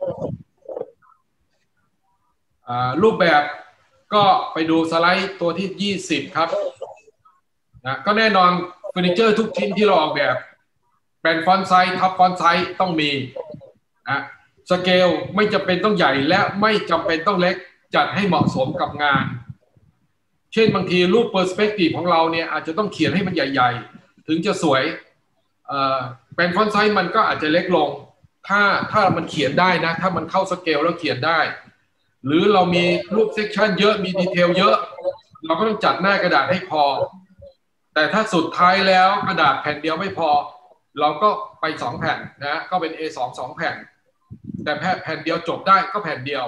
1รูปแบบก็ไปดูสไลด์ตัวที่20ครับนะก็แน่นอนเฟอร์นิเจอร์ทุกชิ้นที่เราออกแบบแผ่นฟอนต์ไซส์ทับฟอนต์ไซส์ต้องมีนะสเกลไม่จำเป็นต้องใหญ่และไม่จำเป็นต้องเล็กจัดให้เหมาะสมกับงานเช่นบางทีรูปเปอร์สเปกทีฟของเราเนี่ยอาจจะต้องเขียนให้มันใหญ่ๆถึงจะสวยแผ่นฟอนต์ไซส์มันก็อาจจะเล็กลงถ้ามันเขียนได้นะถ้ามันเข้าสเกลแล้วเขียนได้หรือเรามีรูปเซกชันเยอะมีดีเทลเยอะเราก็ต้องจัดหน้ากระดาษให้พอแต่ถ้าสุดท้ายแล้วกระดาษแผ่นเดียวไม่พอเราก็ไป2แผ่นนะก็เป็น A2 2แผ่นแต่แผ่นเดียวจบได้ก็แผ่นเดียว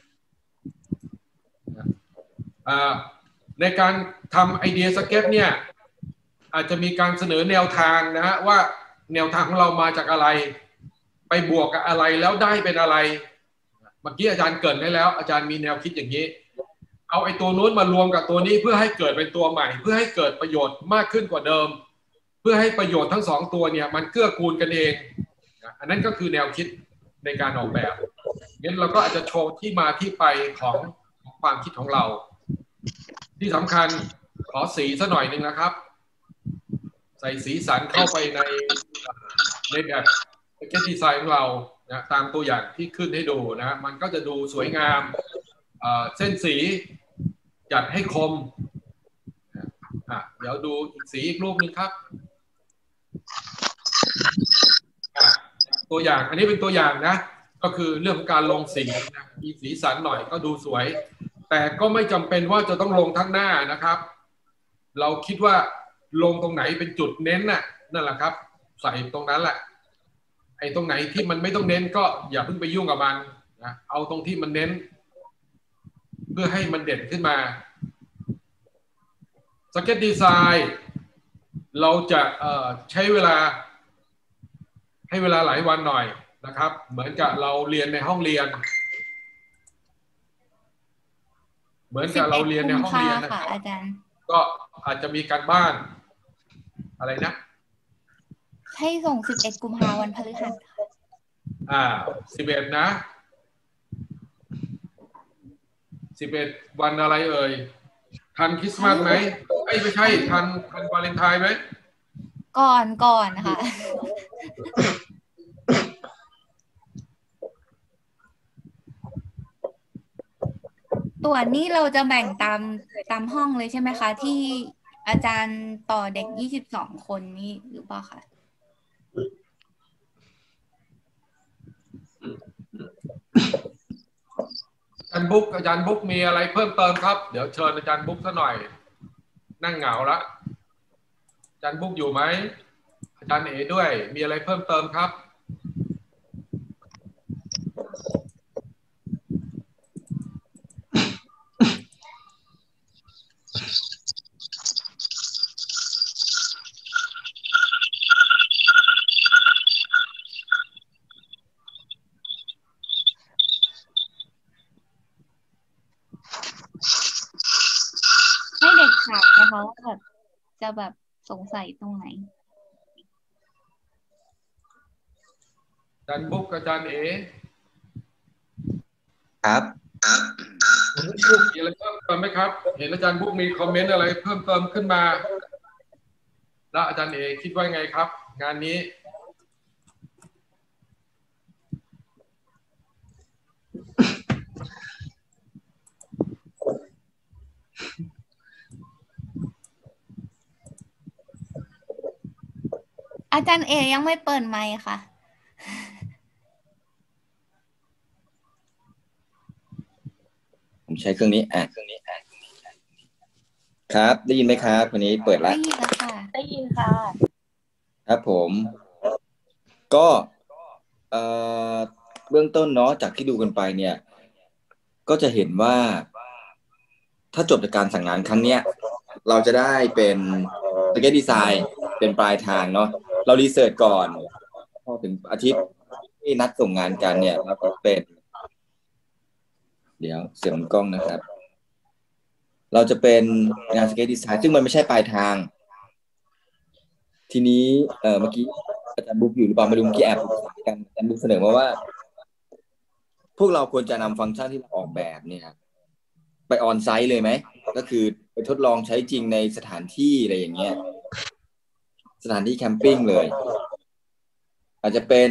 ในการทำไอเดียสเก็ตเนี่ยอาจจะมีการเสนอแนวทางนะฮะว่าแนวทางของเรามาจากอะไรไปบวกกับอะไรแล้วได้เป็นอะไรเมื่อกี้อาจารย์เกริ่นได้แล้วอาจารย์มีแนวคิดอย่างนี้เอาไอ้ตัวนู้นมารวมกับตัวนี้เพื่อให้เกิดเป็นตัวใหม่เพื่อให้เกิดประโยชน์มากขึ้นกว่าเดิมเพื่อให้ประโยชน์ทั้ง2ตัวเนี่ยมันเกื้อกูลกันเองอันนั้นก็คือแนวคิดในการออกแบบงั้นเราก็อาจจะโชว์ที่มาที่ไปของความคิดของเราที่สำคัญขอสีซะหน่อยนึงนะครับใส่สีสันเข้าไปในแบบสเก็ตดีไซน์ของเรานะตามตัวอย่างที่ขึ้นให้ดูนะมันก็จะดูสวยงามเส้นสีจัดให้คมเดี๋ยวดูอีกสีอีกรูปนึงครับตัวอย่างอันนี้เป็นตัวอย่างนะก็คือเรื่องของการลงสีนะมีสีสันหน่อยก็ดูสวยแต่ก็ไม่จำเป็นว่าจะต้องลงทั้งหน้านะครับเราคิดว่าลงตรงไหนเป็นจุดเน้นน่ะนั่นแหละครับใส่ตรงนั้นแหละไอ้ตรงไหนที่มันไม่ต้องเน้นก็อย่าเพิ่งไปยุ่งกับมันนะเอาตรงที่มันเน้นเพื่อให้มันเด่นขึ้นมาสเก็ตดีไซน์เราจะใช้เวลาให้เวลาหลายวันหน่อยนะครับเหมือนกับเราเรียนในห้องเรียนค่ะอาจารย์ก็อาจจะมีการบ้านอะไรนะให้ส่ง11 กุมภาพันธ์วันพฤหัส 11นะ11วันอะไรเอ่ยทันคริสต์มาสไหมไม่ใช่ทันวาเลนไทน์ไหมก่อนค่ะตัวนี้เราจะแบ่งตามห้องเลยใช่ไหมคะที่อาจารย์ต่อเด็ก22 คนนี้หรือเปล่าคะอาจารย์บุ๊กมีอะไรเพิ่มเติมครับเดี๋ยวเชิญอาจารย์บุ๊กซะหน่อยนั่งเหงาละอาจารย์บุ๊กอยู่ไหมอาจารย์เอ๋ด้วยมีอะไรเพิ่มเติมครับให้เด็กถามนะคะว่าแบบจะแบบสงสัยตรงไหนอาจารย์บุ๊กอาจารย์เอ๋ครับบุ๊กมีอะไรเพิ่มเติมไหมครับเห็นอาจารย์บุ๊กมีคอมเมนต์อะไรเพิ่มเติมขึ้นมาแล้วอาจารย์เอ๋คิดว่าไงครับงานนี้อาจารย์เอยังไม่เปิดไมค์ค่ะผมใช้เครื่องนี้ครับได้ยินไหมครับวันนี้เปิดแล้วได้ยินแล้วค่ะได้ยินค่ะครับผมก็เบื้องต้นเนาะจากที่ดูกันไปเนี่ยก็จะเห็นว่าถ้าจบจากการสั่งงานครั้งเนี้ยเราจะได้เป็นสเก็ตดีไซน์เป็นปลายทางเนาะเรารีเสิร์ชก่อนพอถึงอาทิตย์ที่นัดส่งงานกันเนี่ยเราก็เป็นเดี๋ยวเสียงกล้องนะครับเราจะเป็นงานสเก็ตดีไซน์ซึ่งมันไม่ใช่ปลายทางทีนี้เมื่อกี้อาจารย์บุ๊กอยู่หรือเปล่าไม่รู้เมื่อกี้แอบกันอาจารย์บุ๊กเสนอมาว่าพวกเราควรจะนำฟังก์ชันที่เราออกแบบเนี่ยไปออนไซต์เลยไหมก็คือไปทดลองใช้จริงในสถานที่อะไรอย่างเงี้ยสถานที่แคมปิ้งเลยอาจจะเป็น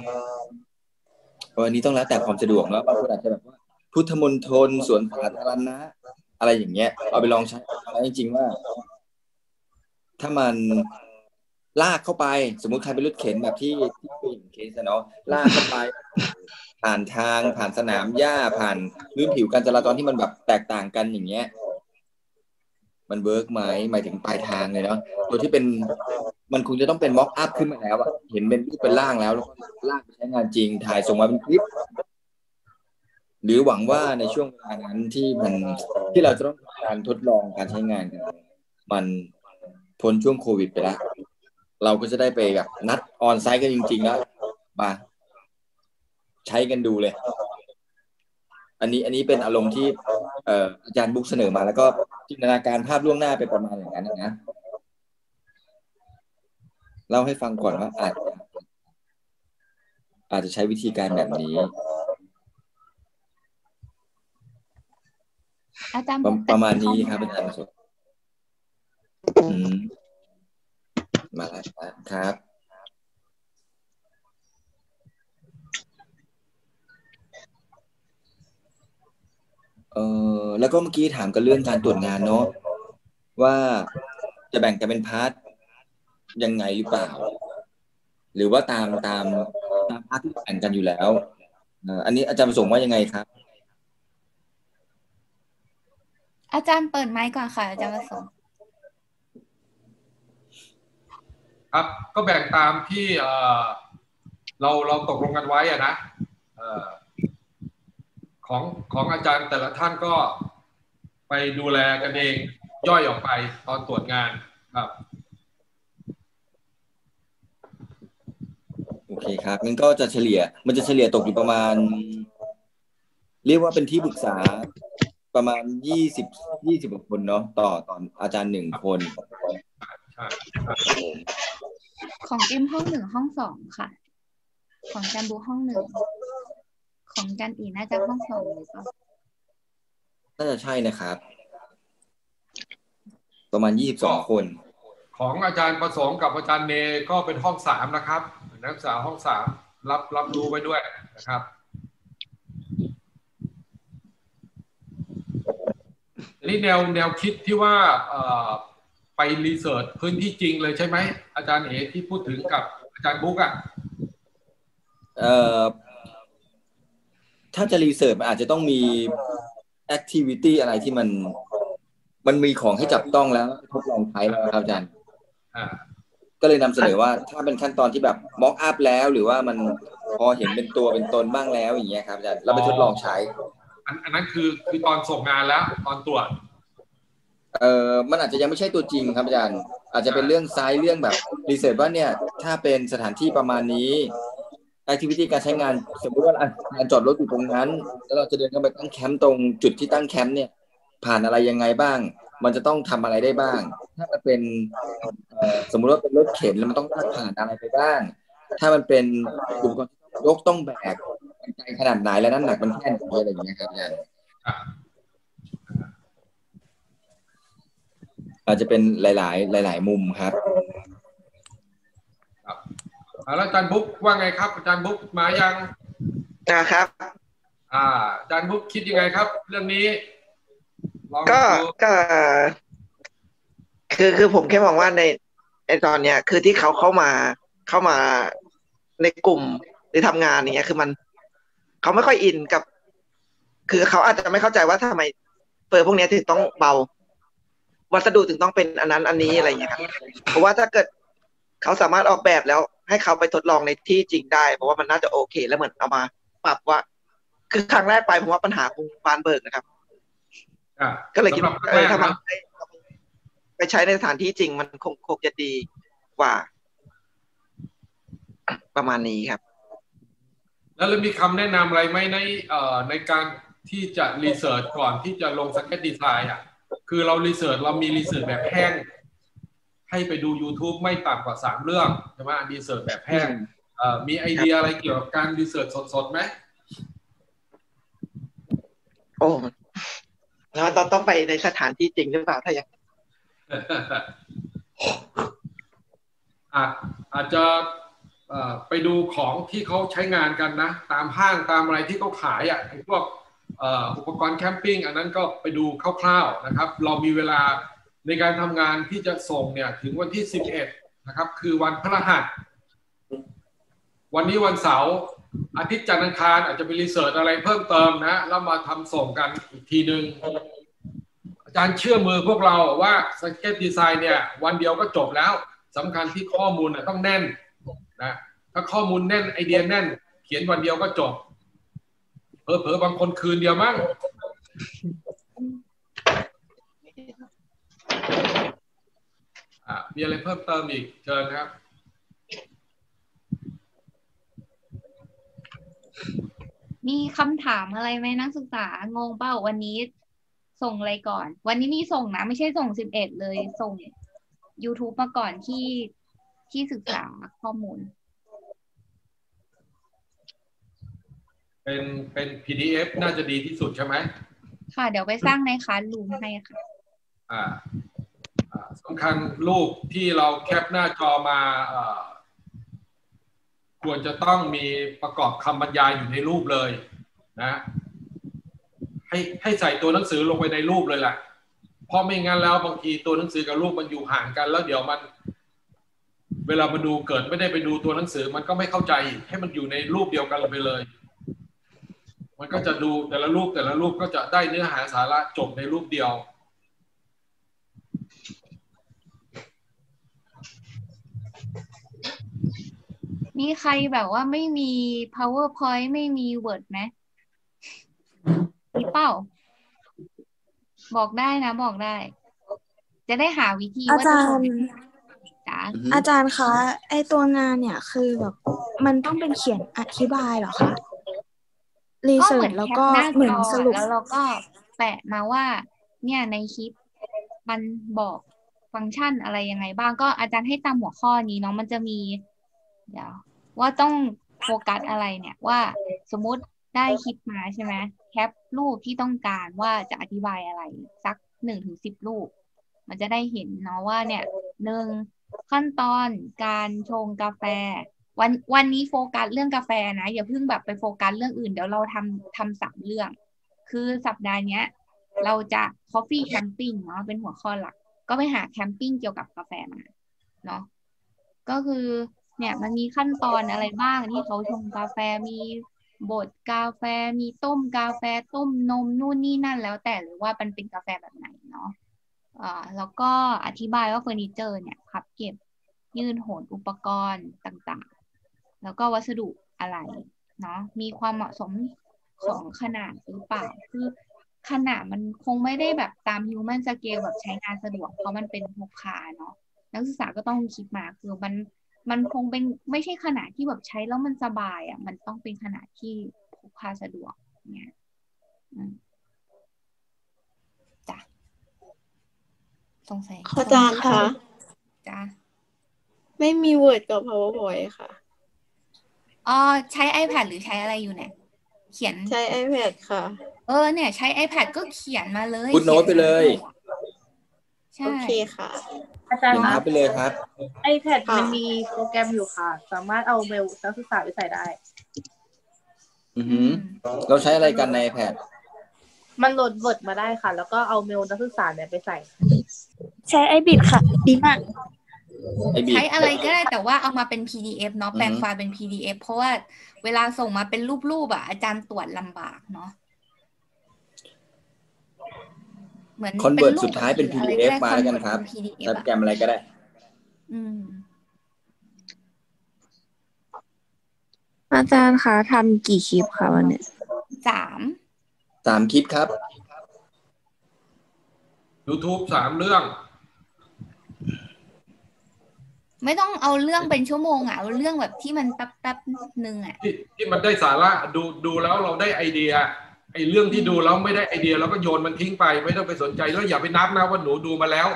วันนี้ต้องแล้วแต่ความสะดวกแล้วบางคนอาจจะแบบว่าพุทธมณฑลสวนสาธารณะอะไรอย่างเงี้ยเอาไปลองใช้จริงๆว่าถ้ามันลากเข้าไปสมมุติใครเป็นรถเข็นแบบที่เป็นเคสเนาะลากเข้าไปผ่านทางผ่านสนามหญ้าผ่านพื้นผิวการจราจรที่มันแบบแตกต่างกันอย่างเงี้ยมันเวิร์กไหมหมายถึงปลายทางเลยเนาะตัวที่เป็นมันคงจะต้องเป็นม็อกอัพขึ้นมาแล้วอะเห็นเป็นรูปเป็นร่างแล้วลากไปใช้งานจริงถ่ายส่งมาเป็นคลิปหรือหวังว่าในช่วงเวลานั้นที่เราจะต้องการทดลองการใช้งานกันมันพ้นช่วงโควิดไปแล้วเราก็จะได้ไปแบบนัดออนไซต์กันจริงๆแล้วมาใช้กันดูเลยอันนี้เป็นอารมณ์ที่อาจารย์บุ๊กเสนอมาแล้วก็จินตนาการภาพล่วงหน้าไปประมาณอย่างนั้นนะเล่าให้ฟังก่อนว่าอาจจะใช้วิธีการแบบนี้อาจารย์ประมาณนี้ครับอาจารย์มาแล้วครับแล้วก็เมื่อกี้ถามกันเรื่องการตรวจงานเนาะว่าจะแบ่งกันเป็นพาร์ทยังไงหรือเปล่าหรือว่าตามภาคที่แข่งกันอยู่แล้วอันนี้อาจารย์ประสงค์ว่ายังไงครับอาจารย์เปิดไมค์ก่อนค่ะอาจารย์ประสงค์ครับก็แบ่งตามที่เราตกลงกันไว้อะนะของอาจารย์แต่ละท่านก็ไปดูแลกันเองย่อยออกไปตอนตรวจงานครับโอเคครับงั้นก็จะเฉลี่ยตกอยู่ประมาณเรียกว่าเป็นที่ปรึกษาประมาณ20กว่าคนเนาะต่ออาจารย์1 คนใช่ของเอ็มห้อง1ห้อง2ค่ะของจันบูห้อง1ของจันอีน่าจะห้อง2หรือเปล่าน่าจะใช่นะครับประมาณ22 คนของอาจารย์ประสงค์กับอาจารย์เนก็เป็นห้อง3นะครับนักศึกษาห้อง3รับรู้ไว้ด้วยนะครับนี่แนวคิดที่ว่าไปรีเสิร์ชพื้นที่จริงเลยใช่ไหมอาจารย์เอที่พูดถึงกับอาจารย์บุ๊กอ่ะถ้าจะรีเสิร์ชมันอาจจะต้องมีแอคทิวิตี้อะไรที่มันมีของให้จับต้องแล้วทดลองใช้แล้วครับอาจารย์ก็เลยนำเสนอว่าถ้าเป็นขั้นตอนที่แบบม็อกอัพแล้วหรือว่ามันพอเห็นเป็นตัวเป็นตนบ้างแล้วอย่างเงี้ยครับอาจารย์เราไปทดลองใช้อันนั้นคือตอนส่งงานแล้วตอนตรวจมันอาจจะยังไม่ใช่ตัวจริงครับอาจารย์อาจจะเป็นเรื่องไซส์เรื่องแบบรีเสิร์ชว่าเนี่ยถ้าเป็นสถานที่ประมาณนี้แอคทิวิตี้การใช้งานสมมติว่าการจอดรถอยู่ตรงนั้นแล้วเราจะเดินเข้าไปตั้งแคมป์ตรงจุดที่ตั้งแคมป์เนี่ยผ่านอะไรยังไงบ้างมันจะต้องทำอะไรได้บ้างถ้ามันเป็นสมมุติว่าเป็นรถเข็นแล้วมันต้องผ่านอะไรไปบ้างถ้ามันเป็นอุปกรณ์ยกต้องแบกไกลขนาดไหนและน้ำหนักมันแค่ไหนอะไรอย่างเงี้ยครับอาจารย์อาจจะเป็นหลายมุมครับแล้วอาจารย์บุ๊กว่าไงครับอาจารย์บุ๊กมายังนะครับอาจารย์บุ๊กคิดยังไงครับเรื่องนี้ก็คือผมแค่มองว่าในตอนเนี้ยคือที่เขาเข้ามาในกลุ่มหรือทำงานอย่างเงี้ยคือเขาไม่ค่อยอินกับคือเขาอาจจะไม่เข้าใจว่าทำไมเปิดพวกนี้ถึงต้องเบาวัสดุถึงต้องเป็นอันนั้นอันนี้อะไรอย่างเงี้ยครับเพราะว่าถ้าเกิดเขาสามารถออกแบบแล้วให้เขาไปทดลองในที่จริงได้เพราะว่ามันน่าจะโอเคแล้วเหมือนเอามาปรับว่าคือครั้งแรกไปผมว่าปัญหาคงบานเบิกนะครับก็เลยคิดว่าถ้ามันไปใช้ในสถานที่จริงมันคงจะดีกว่าประมาณนี้ครับแล้วเรามีคำแนะนำอะไรไหมในการที่จะรีเสิร์ชก่อนที่จะลงสเก็ตดีไซน์อ่ะคือเรารีเสิร์ชเรามีรีเสิร์ชแบบแห้งให้ไปดู YouTube ไม่ต่ำกว่า3 เรื่องใช่ไหมรีเสิร์ชแบบแห้งมีไอเดียอะไรเกี่ยวกับการรีเสิร์ชสดๆไหมโอ้แล้วเราต้องไปในสถานที่จริงหรือเปล่าถ้าอย่างอาจจะไปดูของที่เขาใช้งานกันนะตามห้างตามอะไรที่เขาขายอ่ะพวกอุปกรณ์แคมปิ้งอันนั้นก็ไปดูคร่าวๆนะครับเรามีเวลาในการทำงานที่จะส่งเนี่ยถึงวันที่11นะครับคือวันพฤหัสวันนี้วันเสาร์อาทิตย์จันทร์อังคารอาจจะไปรีเสิร์ชอะไรเพิ่มเติมนะแล้วมาทำส่งกันอีกทีนึงอาจารย์เชื่อมือพวกเราว่าสเก็ตดีไซน์เนี่ยวันเดียวก็จบแล้วสำคัญที่ข้อมูลต้องแน่นนะถ้าข้อมูลแน่นไอเดียแน่นเขียนวันเดียวก็จบเผลอบางคนคืนเดียวมั้งมีอะไรเพิ่มเติมอีกเชิญครับมีคำถามอะไรไหมนักศึกษางงเปล่าวันนี้ส่งอะไรก่อนวันนี้มีส่งนะไม่ใช่ส่ง11เลยส่ง YouTube มาก่อนที่ศึกษาข้อมูลเป็น PDF น่าจะดีที่สุดใช่ไหมค่ะเดี๋ยวไปสร้างในคลาสรูมให้ค่ะสำคัญรูปที่เราแคปหน้าจอมาควรจะต้องมีประกอบคำบรรยายอยู่ในรูปเลยนะให้ใส่ตัวหนังสือลงไปในรูปเลยแหละเพราะไม่งั้นแล้วบางทีตัวหนังสือกับรูปมันอยู่ห่างกันแล้วเดี๋ยวมันเวลามาดูเกิดไม่ได้ไปดูตัวหนังสือมันก็ไม่เข้าใจให้มันอยู่ในรูปเดียวกันไปเลยมันก็จะดูแต่ละรูปก็จะได้เนื้อหาสาระจบในรูปเดียวมีใครแบบว่าไม่มี PowerPoint ไม่มี Word ไหมมีเปล่าบอกได้นะบอกได้จะได้หาวิธีอาว่าจาจะรส่งย์จ้าอาจารย์คะไอตัวงานเนี่ยคือแบบมันต้องเป็นเขียนอธิบายเหรอคะรีก็เสิเหมืร์อชนแล้วแคปก็หน้าเหมืจอนอสรุปแล้วเราก็แปะมาว่าเนี่ยในคลิปมันบอกฟังก์ชันอะไรยังไงบ้างก็อาจารย์ให้ตามหัวข้อนี้เนาะมันจะมีเดี๋ยวว่าต้องโฟกัสอะไรเนี่ยว่าสมมุติได้คลิปมาใช่ไหมแคปรูปที่ต้องการว่าจะอธิบายอะไรสัก1 ถึง 10 รูปมันจะได้เห็นเนาะว่าเนี่ยขั้นตอนการชงกาแฟวันนี้โฟกัสเรื่องกาแฟนะอย่าเพิ่งแบบไปโฟกัสเรื่องอื่นเดี๋ยวเราทำ3 เรื่องคือสัปดาห์เนี้ยเราจะ coffee camping เนาะเป็นหัวข้อหลักก็ไปหาแคมปิ้งเกี่ยวกับกาแฟมาเนาะก็คือเนี่ยมันมีขั้นตอนอะไรบ้างที่เขาชงกาแฟมีบดกาแฟมีต้มกาแฟต้มนมนู่นนี่นั่นแล้วแต่หรือว่ามันเป็นกาแฟแบบไหนเนาะแล้วก็อธิบายว่าเฟอร์นิเจอร์เนี่ยพับเก็บยื่นโหนอุปกรณ์ต่างๆแล้วก็วัสดุอะไรเนาะมีความเหมาะสมของขนาดหรือเปล่าคือขนาดมันคงไม่ได้แบบตาม human scale แบบใช้งานสะดวกเพราะมันเป็นพกพาเนาะนักศึกษาก็ต้องคิดมาคือมันคงเป็นไม่ใช่ขนาดที่แบบใช้แล้วมันสบายอ่ะมันต้องเป็นขนาดที่พกพาสะดวกเนี่ยจ้ะสงสัยอาจารย์คะจ้ะไม่มี Word กับ PowerPoint ค่ะใช้ iPad หรือใช้อะไรอยู่เนี่ยเขียนใช้ iPad ค่ะเนี่ยใช้ iPad ก็เขียนมาเลยพูดโน้ตไปเลยใช่โอเคค่ะอาจารย์ครับไปเลยครับ iPad มันมีโปรแกรมอยู่ค่ะ สามารถเอาเมลนักศึกษาไปใส่ได้เราใช้อะไรกันใน iPad มันโหลด Word มาได้ค่ะ แล้วก็เอาเมลนักศึกษาเนี่ยไปใส่ใช้ไอบิดค่ะดีมากใช้อะไรก็ได้แต่ว่าเอามาเป็น PDF เนาะแปลงไฟล์เป็น PDF เพราะว่าเวลาส่งมาเป็นรูปๆอ่ะอาจารย์ตรวจลำบากเนาะเหมือนคอนเวิร์ตสุดท้ายเป็น PDF มาแล้วกันครับโปรแกรมอะไรก็ได้อาจารย์คะทำกี่คลิปคะวันนี้ 3 คลิปครับ YouTube 3 เรื่องไม่ต้องเอาเรื่องเป็นชั่วโมงอ่ะเอาเรื่องแบบที่มันแป๊บๆนึงอ่ะที่มันได้สาระดูแล้วเราได้ไอเดียไอเรื่องที่ดูแล้วไม่ได้ไอเดียเราก็โยนมันทิ้งไปไม่ต้องไปสนใจแล้วอย่าไปนับนะว่าหนูดูมาแล้ว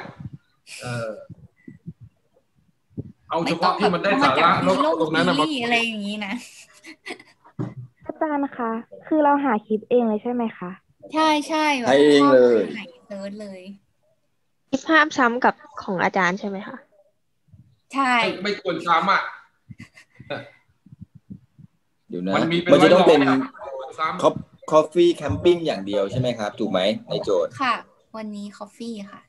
เอาเฉพาะที่มันได้สาระแล้วตรงนั้นนะอะไรอย่างนี้นะอาจารย์คะคือเราหาคลิปเองเลยใช่ไหมคะใช่ใช่แบบเองเลยเซิร์ชเลยคลิปภาพซ้ำกับของอาจารย์ใช่ไหมคะใช่ไม่ควรซ้ำอ่ะเดี๋ยวนะมันจะต้องเป็นcoffee camping อย่างเดียวใช่ไหมครับถูกไหมในโจทย์ค่ะวันนี้ coffee ค่ะ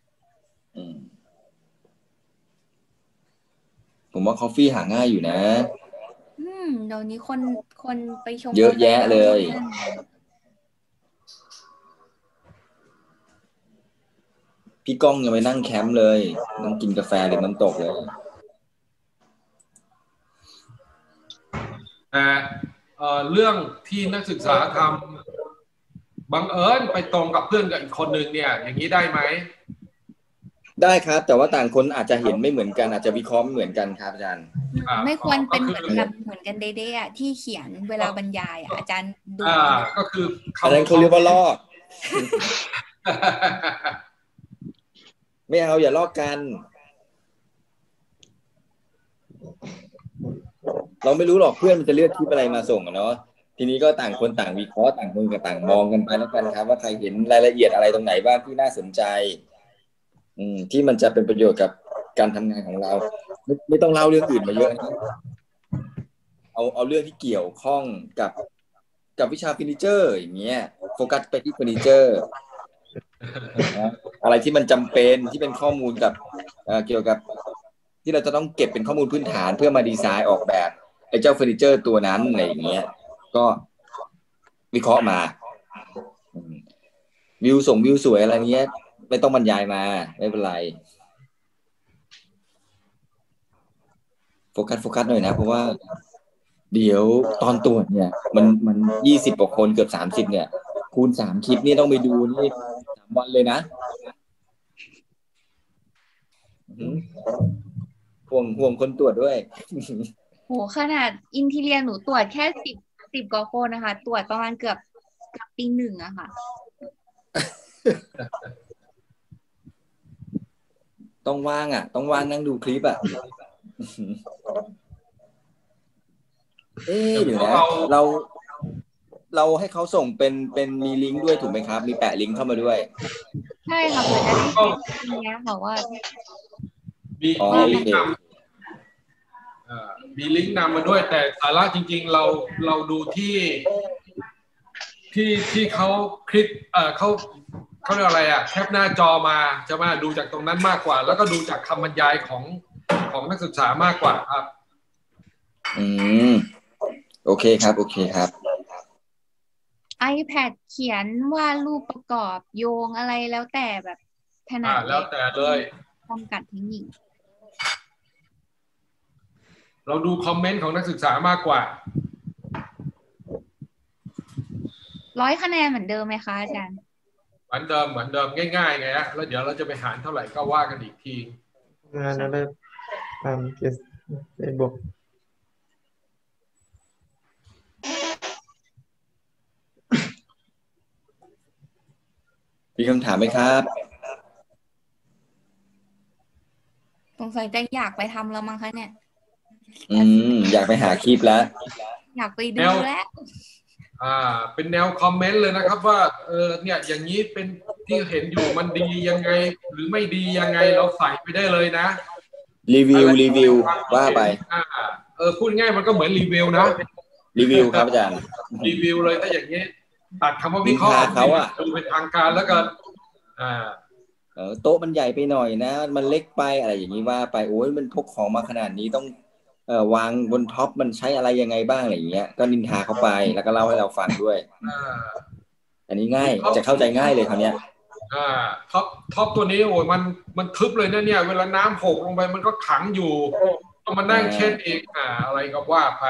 ผมว่า coffee หาง่ายอยู่นะเดี๋ยวนี้คนไปชมเยอะแยะเลยพี่ก้องยังไปนั่งแคมป์เลยนั่งกินกาแฟหรือน้ำตกเลยแต่เรื่องที่นักศึกษาทำบังเอิญไปตรงกับเพื่อนกับอีกคนนึงเนี่ยอย่างนี้ได้ไหมได้ครับแต่ว่าต่างคนอาจจะเห็นไม่เหมือนกันอาจจะวิเคราะห์ไม่เหมือนกันครับอาจารย์ไม่ควรเป็นเหมือนกันเด้ๆที่เขียนเวลาบรรยายอาจารย์ดูก็คืออันนั้นเขาเรียกว่าลอกไม่เอาอย่าลอกกันเราไม่รู้หรอกเพื่อนมันจะเลือกคลิปอะไรมาส่งเนาะทีนี้ก็ต่างคนต่างวิเคราะห์ต่างคนกับต่างมองกันไปแล้วกันครับว่าใครเห็นรายละเอียดอะไรตรงไหนบ้างที่น่าสนใจที่มันจะเป็นประโยชน์กับการทำงานของเราไม่ต้องเล่าเรื่องอื่นมาเยอะนะเอาเรื่องที่เกี่ยวข้องกับวิชาเฟอร์นิเจอร์อย่างเงี้ยโฟกัสไปที่เฟอร์นิเจอร์อะไรที่มันจำเป็นที่เป็นข้อมูลกับเกี่ยวกับที่เราจะต้องเก็บเป็นข้อมูลพื้นฐานเพื่อมาดีไซน์ออกแบบไอ้เจ้าเฟอร์นิเจอร์ตัวนั้นอะไรอย่างเงี้ยก็วิเคราะห์มาวิวสวยอะไรเงี้ยไม่ต้องบรรยายมาไม่เป็นไรโฟกัสหน่อยนะเพราะว่าเดี๋ยวตอนตรวจเนี่ยมัน20 กว่าคนเกือบ30เนี่ยคูณ3คลิปนี่ต้องไปดูนี่3 วันเลยนะห่วงคนตรวจด้วยโหขนาดอินทีเรียหนูตรวจแค่สิบกว่าคนนะคะตรวจประมาณเกือบตี 1อะค่ะต้องว่างนั่งดูคลิปเดี๋ยวนะเราให้เขาส่งเป็นมีลิงก์ด้วยถูกไหมครับมีแปะลิงก์เข้ามาด้วยใช่ค่ะเผื่อจะได้ใช้อันนี้ค่ะว่ามีลิงก์นำมีลิงก์นำมาด้วยแต่สาระจริงๆเราดูที่เขาคลิปเขาเรียกอะไรแคปหน้าจอมาจะมาดูจากตรงนั้นมากกว่าแล้วก็ดูจากคำบรรยายของนักศึกษามากกว่าครับโอเคครับ iPad เขียนวาดรูปประกอบโยงอะไรแล้วแต่แบบถนัดแล้วแต่เลยจำกัดเทคนิคเราดูคอมเมนต์ของนักศึกษามากกว่า 100 คะแนนเหมือนเดิมไหมคะอาจารย์เหมือนเดิมง่ายๆไงแล้วเดี๋ยวเราจะไปหารเท่าไหร่ก็ว่ากันอีกทีนั่นเลยบวกมีคำถามไหมครับสงสัยจะอยากไปทำแล้วมั้งคะเนี่ยอยากไปหาคลิปแล้วอยากไปดูแล้วเป็นแนวคอมเมนต์เลยนะครับว่าเนี่ยอย่างนี้เป็นที่เห็นอยู่มันดียังไงหรือไม่ดียังไงเราใส่ไปได้เลยนะรีวิวว่าไปพูดง่ายมันก็เหมือนรีวิวนะรีวิวครับอาจารย์รีวิวเลยถ้าอย่างนี้ตัดคำว่าวิเคราะห์เขาดูเป็นทางการแล้วกันโต๊ะมันใหญ่ไปหน่อยนะมันเล็กไปอะไรอย่างนี้ว่าไปโอ้ยมันพกของมาขนาดนี้ต้องวางบนท็อปมันใช้อะไรยังไงบ้างอะไรอย่างเงี้ยก็นินทาเขาไปแล้วก็เล่าให้เราฟังด้วยอันนี้ง่ายจะเข้าใจง่ายเลยคราวเนี้ยท็อปตัวนี้โอ้ยมันทึบเลยนะเนี่ยเวลาน้ำหกลงไปมันก็ขังอยู่ต้องมานั่งเช็ดเองอะไรก็ว่าไป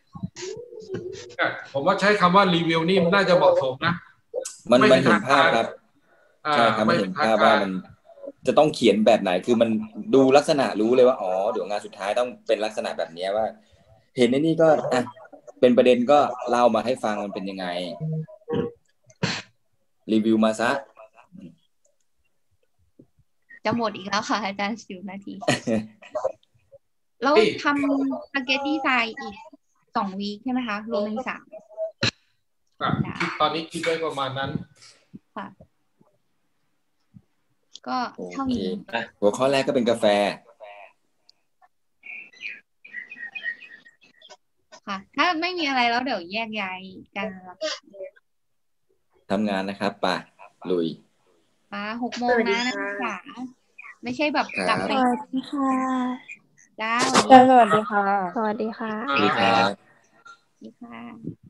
ผมว่าใช้คำว่ารีวิวนี่น่าจะเหมาะสมนะมันเห็นภาพครับใช่ครับมันเห็นภาพว่ามันจะต้องเขียนแบบไหนคือมันดูลักษณะรู้เลยว่าอ๋อเดี๋ยวงานสุดท้ายต้องเป็นลักษณะแบบนี้ว่าเห็นในนี่ก็เป็นประเด็นก็เล่ามาให้ฟังมันเป็นยังไงรีวิวมาซะจะหมดอีกแล้วค่ะอาจารย์10 นาทีแล้วทำสเก็ตดีไซน์อีก2 วีคใช่ไหมคะรวมเป็น 3ตอนนี้คิดไว้ประมาณนั้นค่ะก็เท่านี้หัวข้อแรกก็เป็นกาแฟค่ะถ้าไม่มีอะไรแล้วเดี๋ยวแยกย้ายกันทำงานนะครับป่ะลุย 6 โมงนะนักศึกษาไม่ใช่แบบกลับไปสวัสดีค่ะจ้าสวัสดีค่ะสวัสดีค่ะสวัสดีครับสวัสดีค่ะ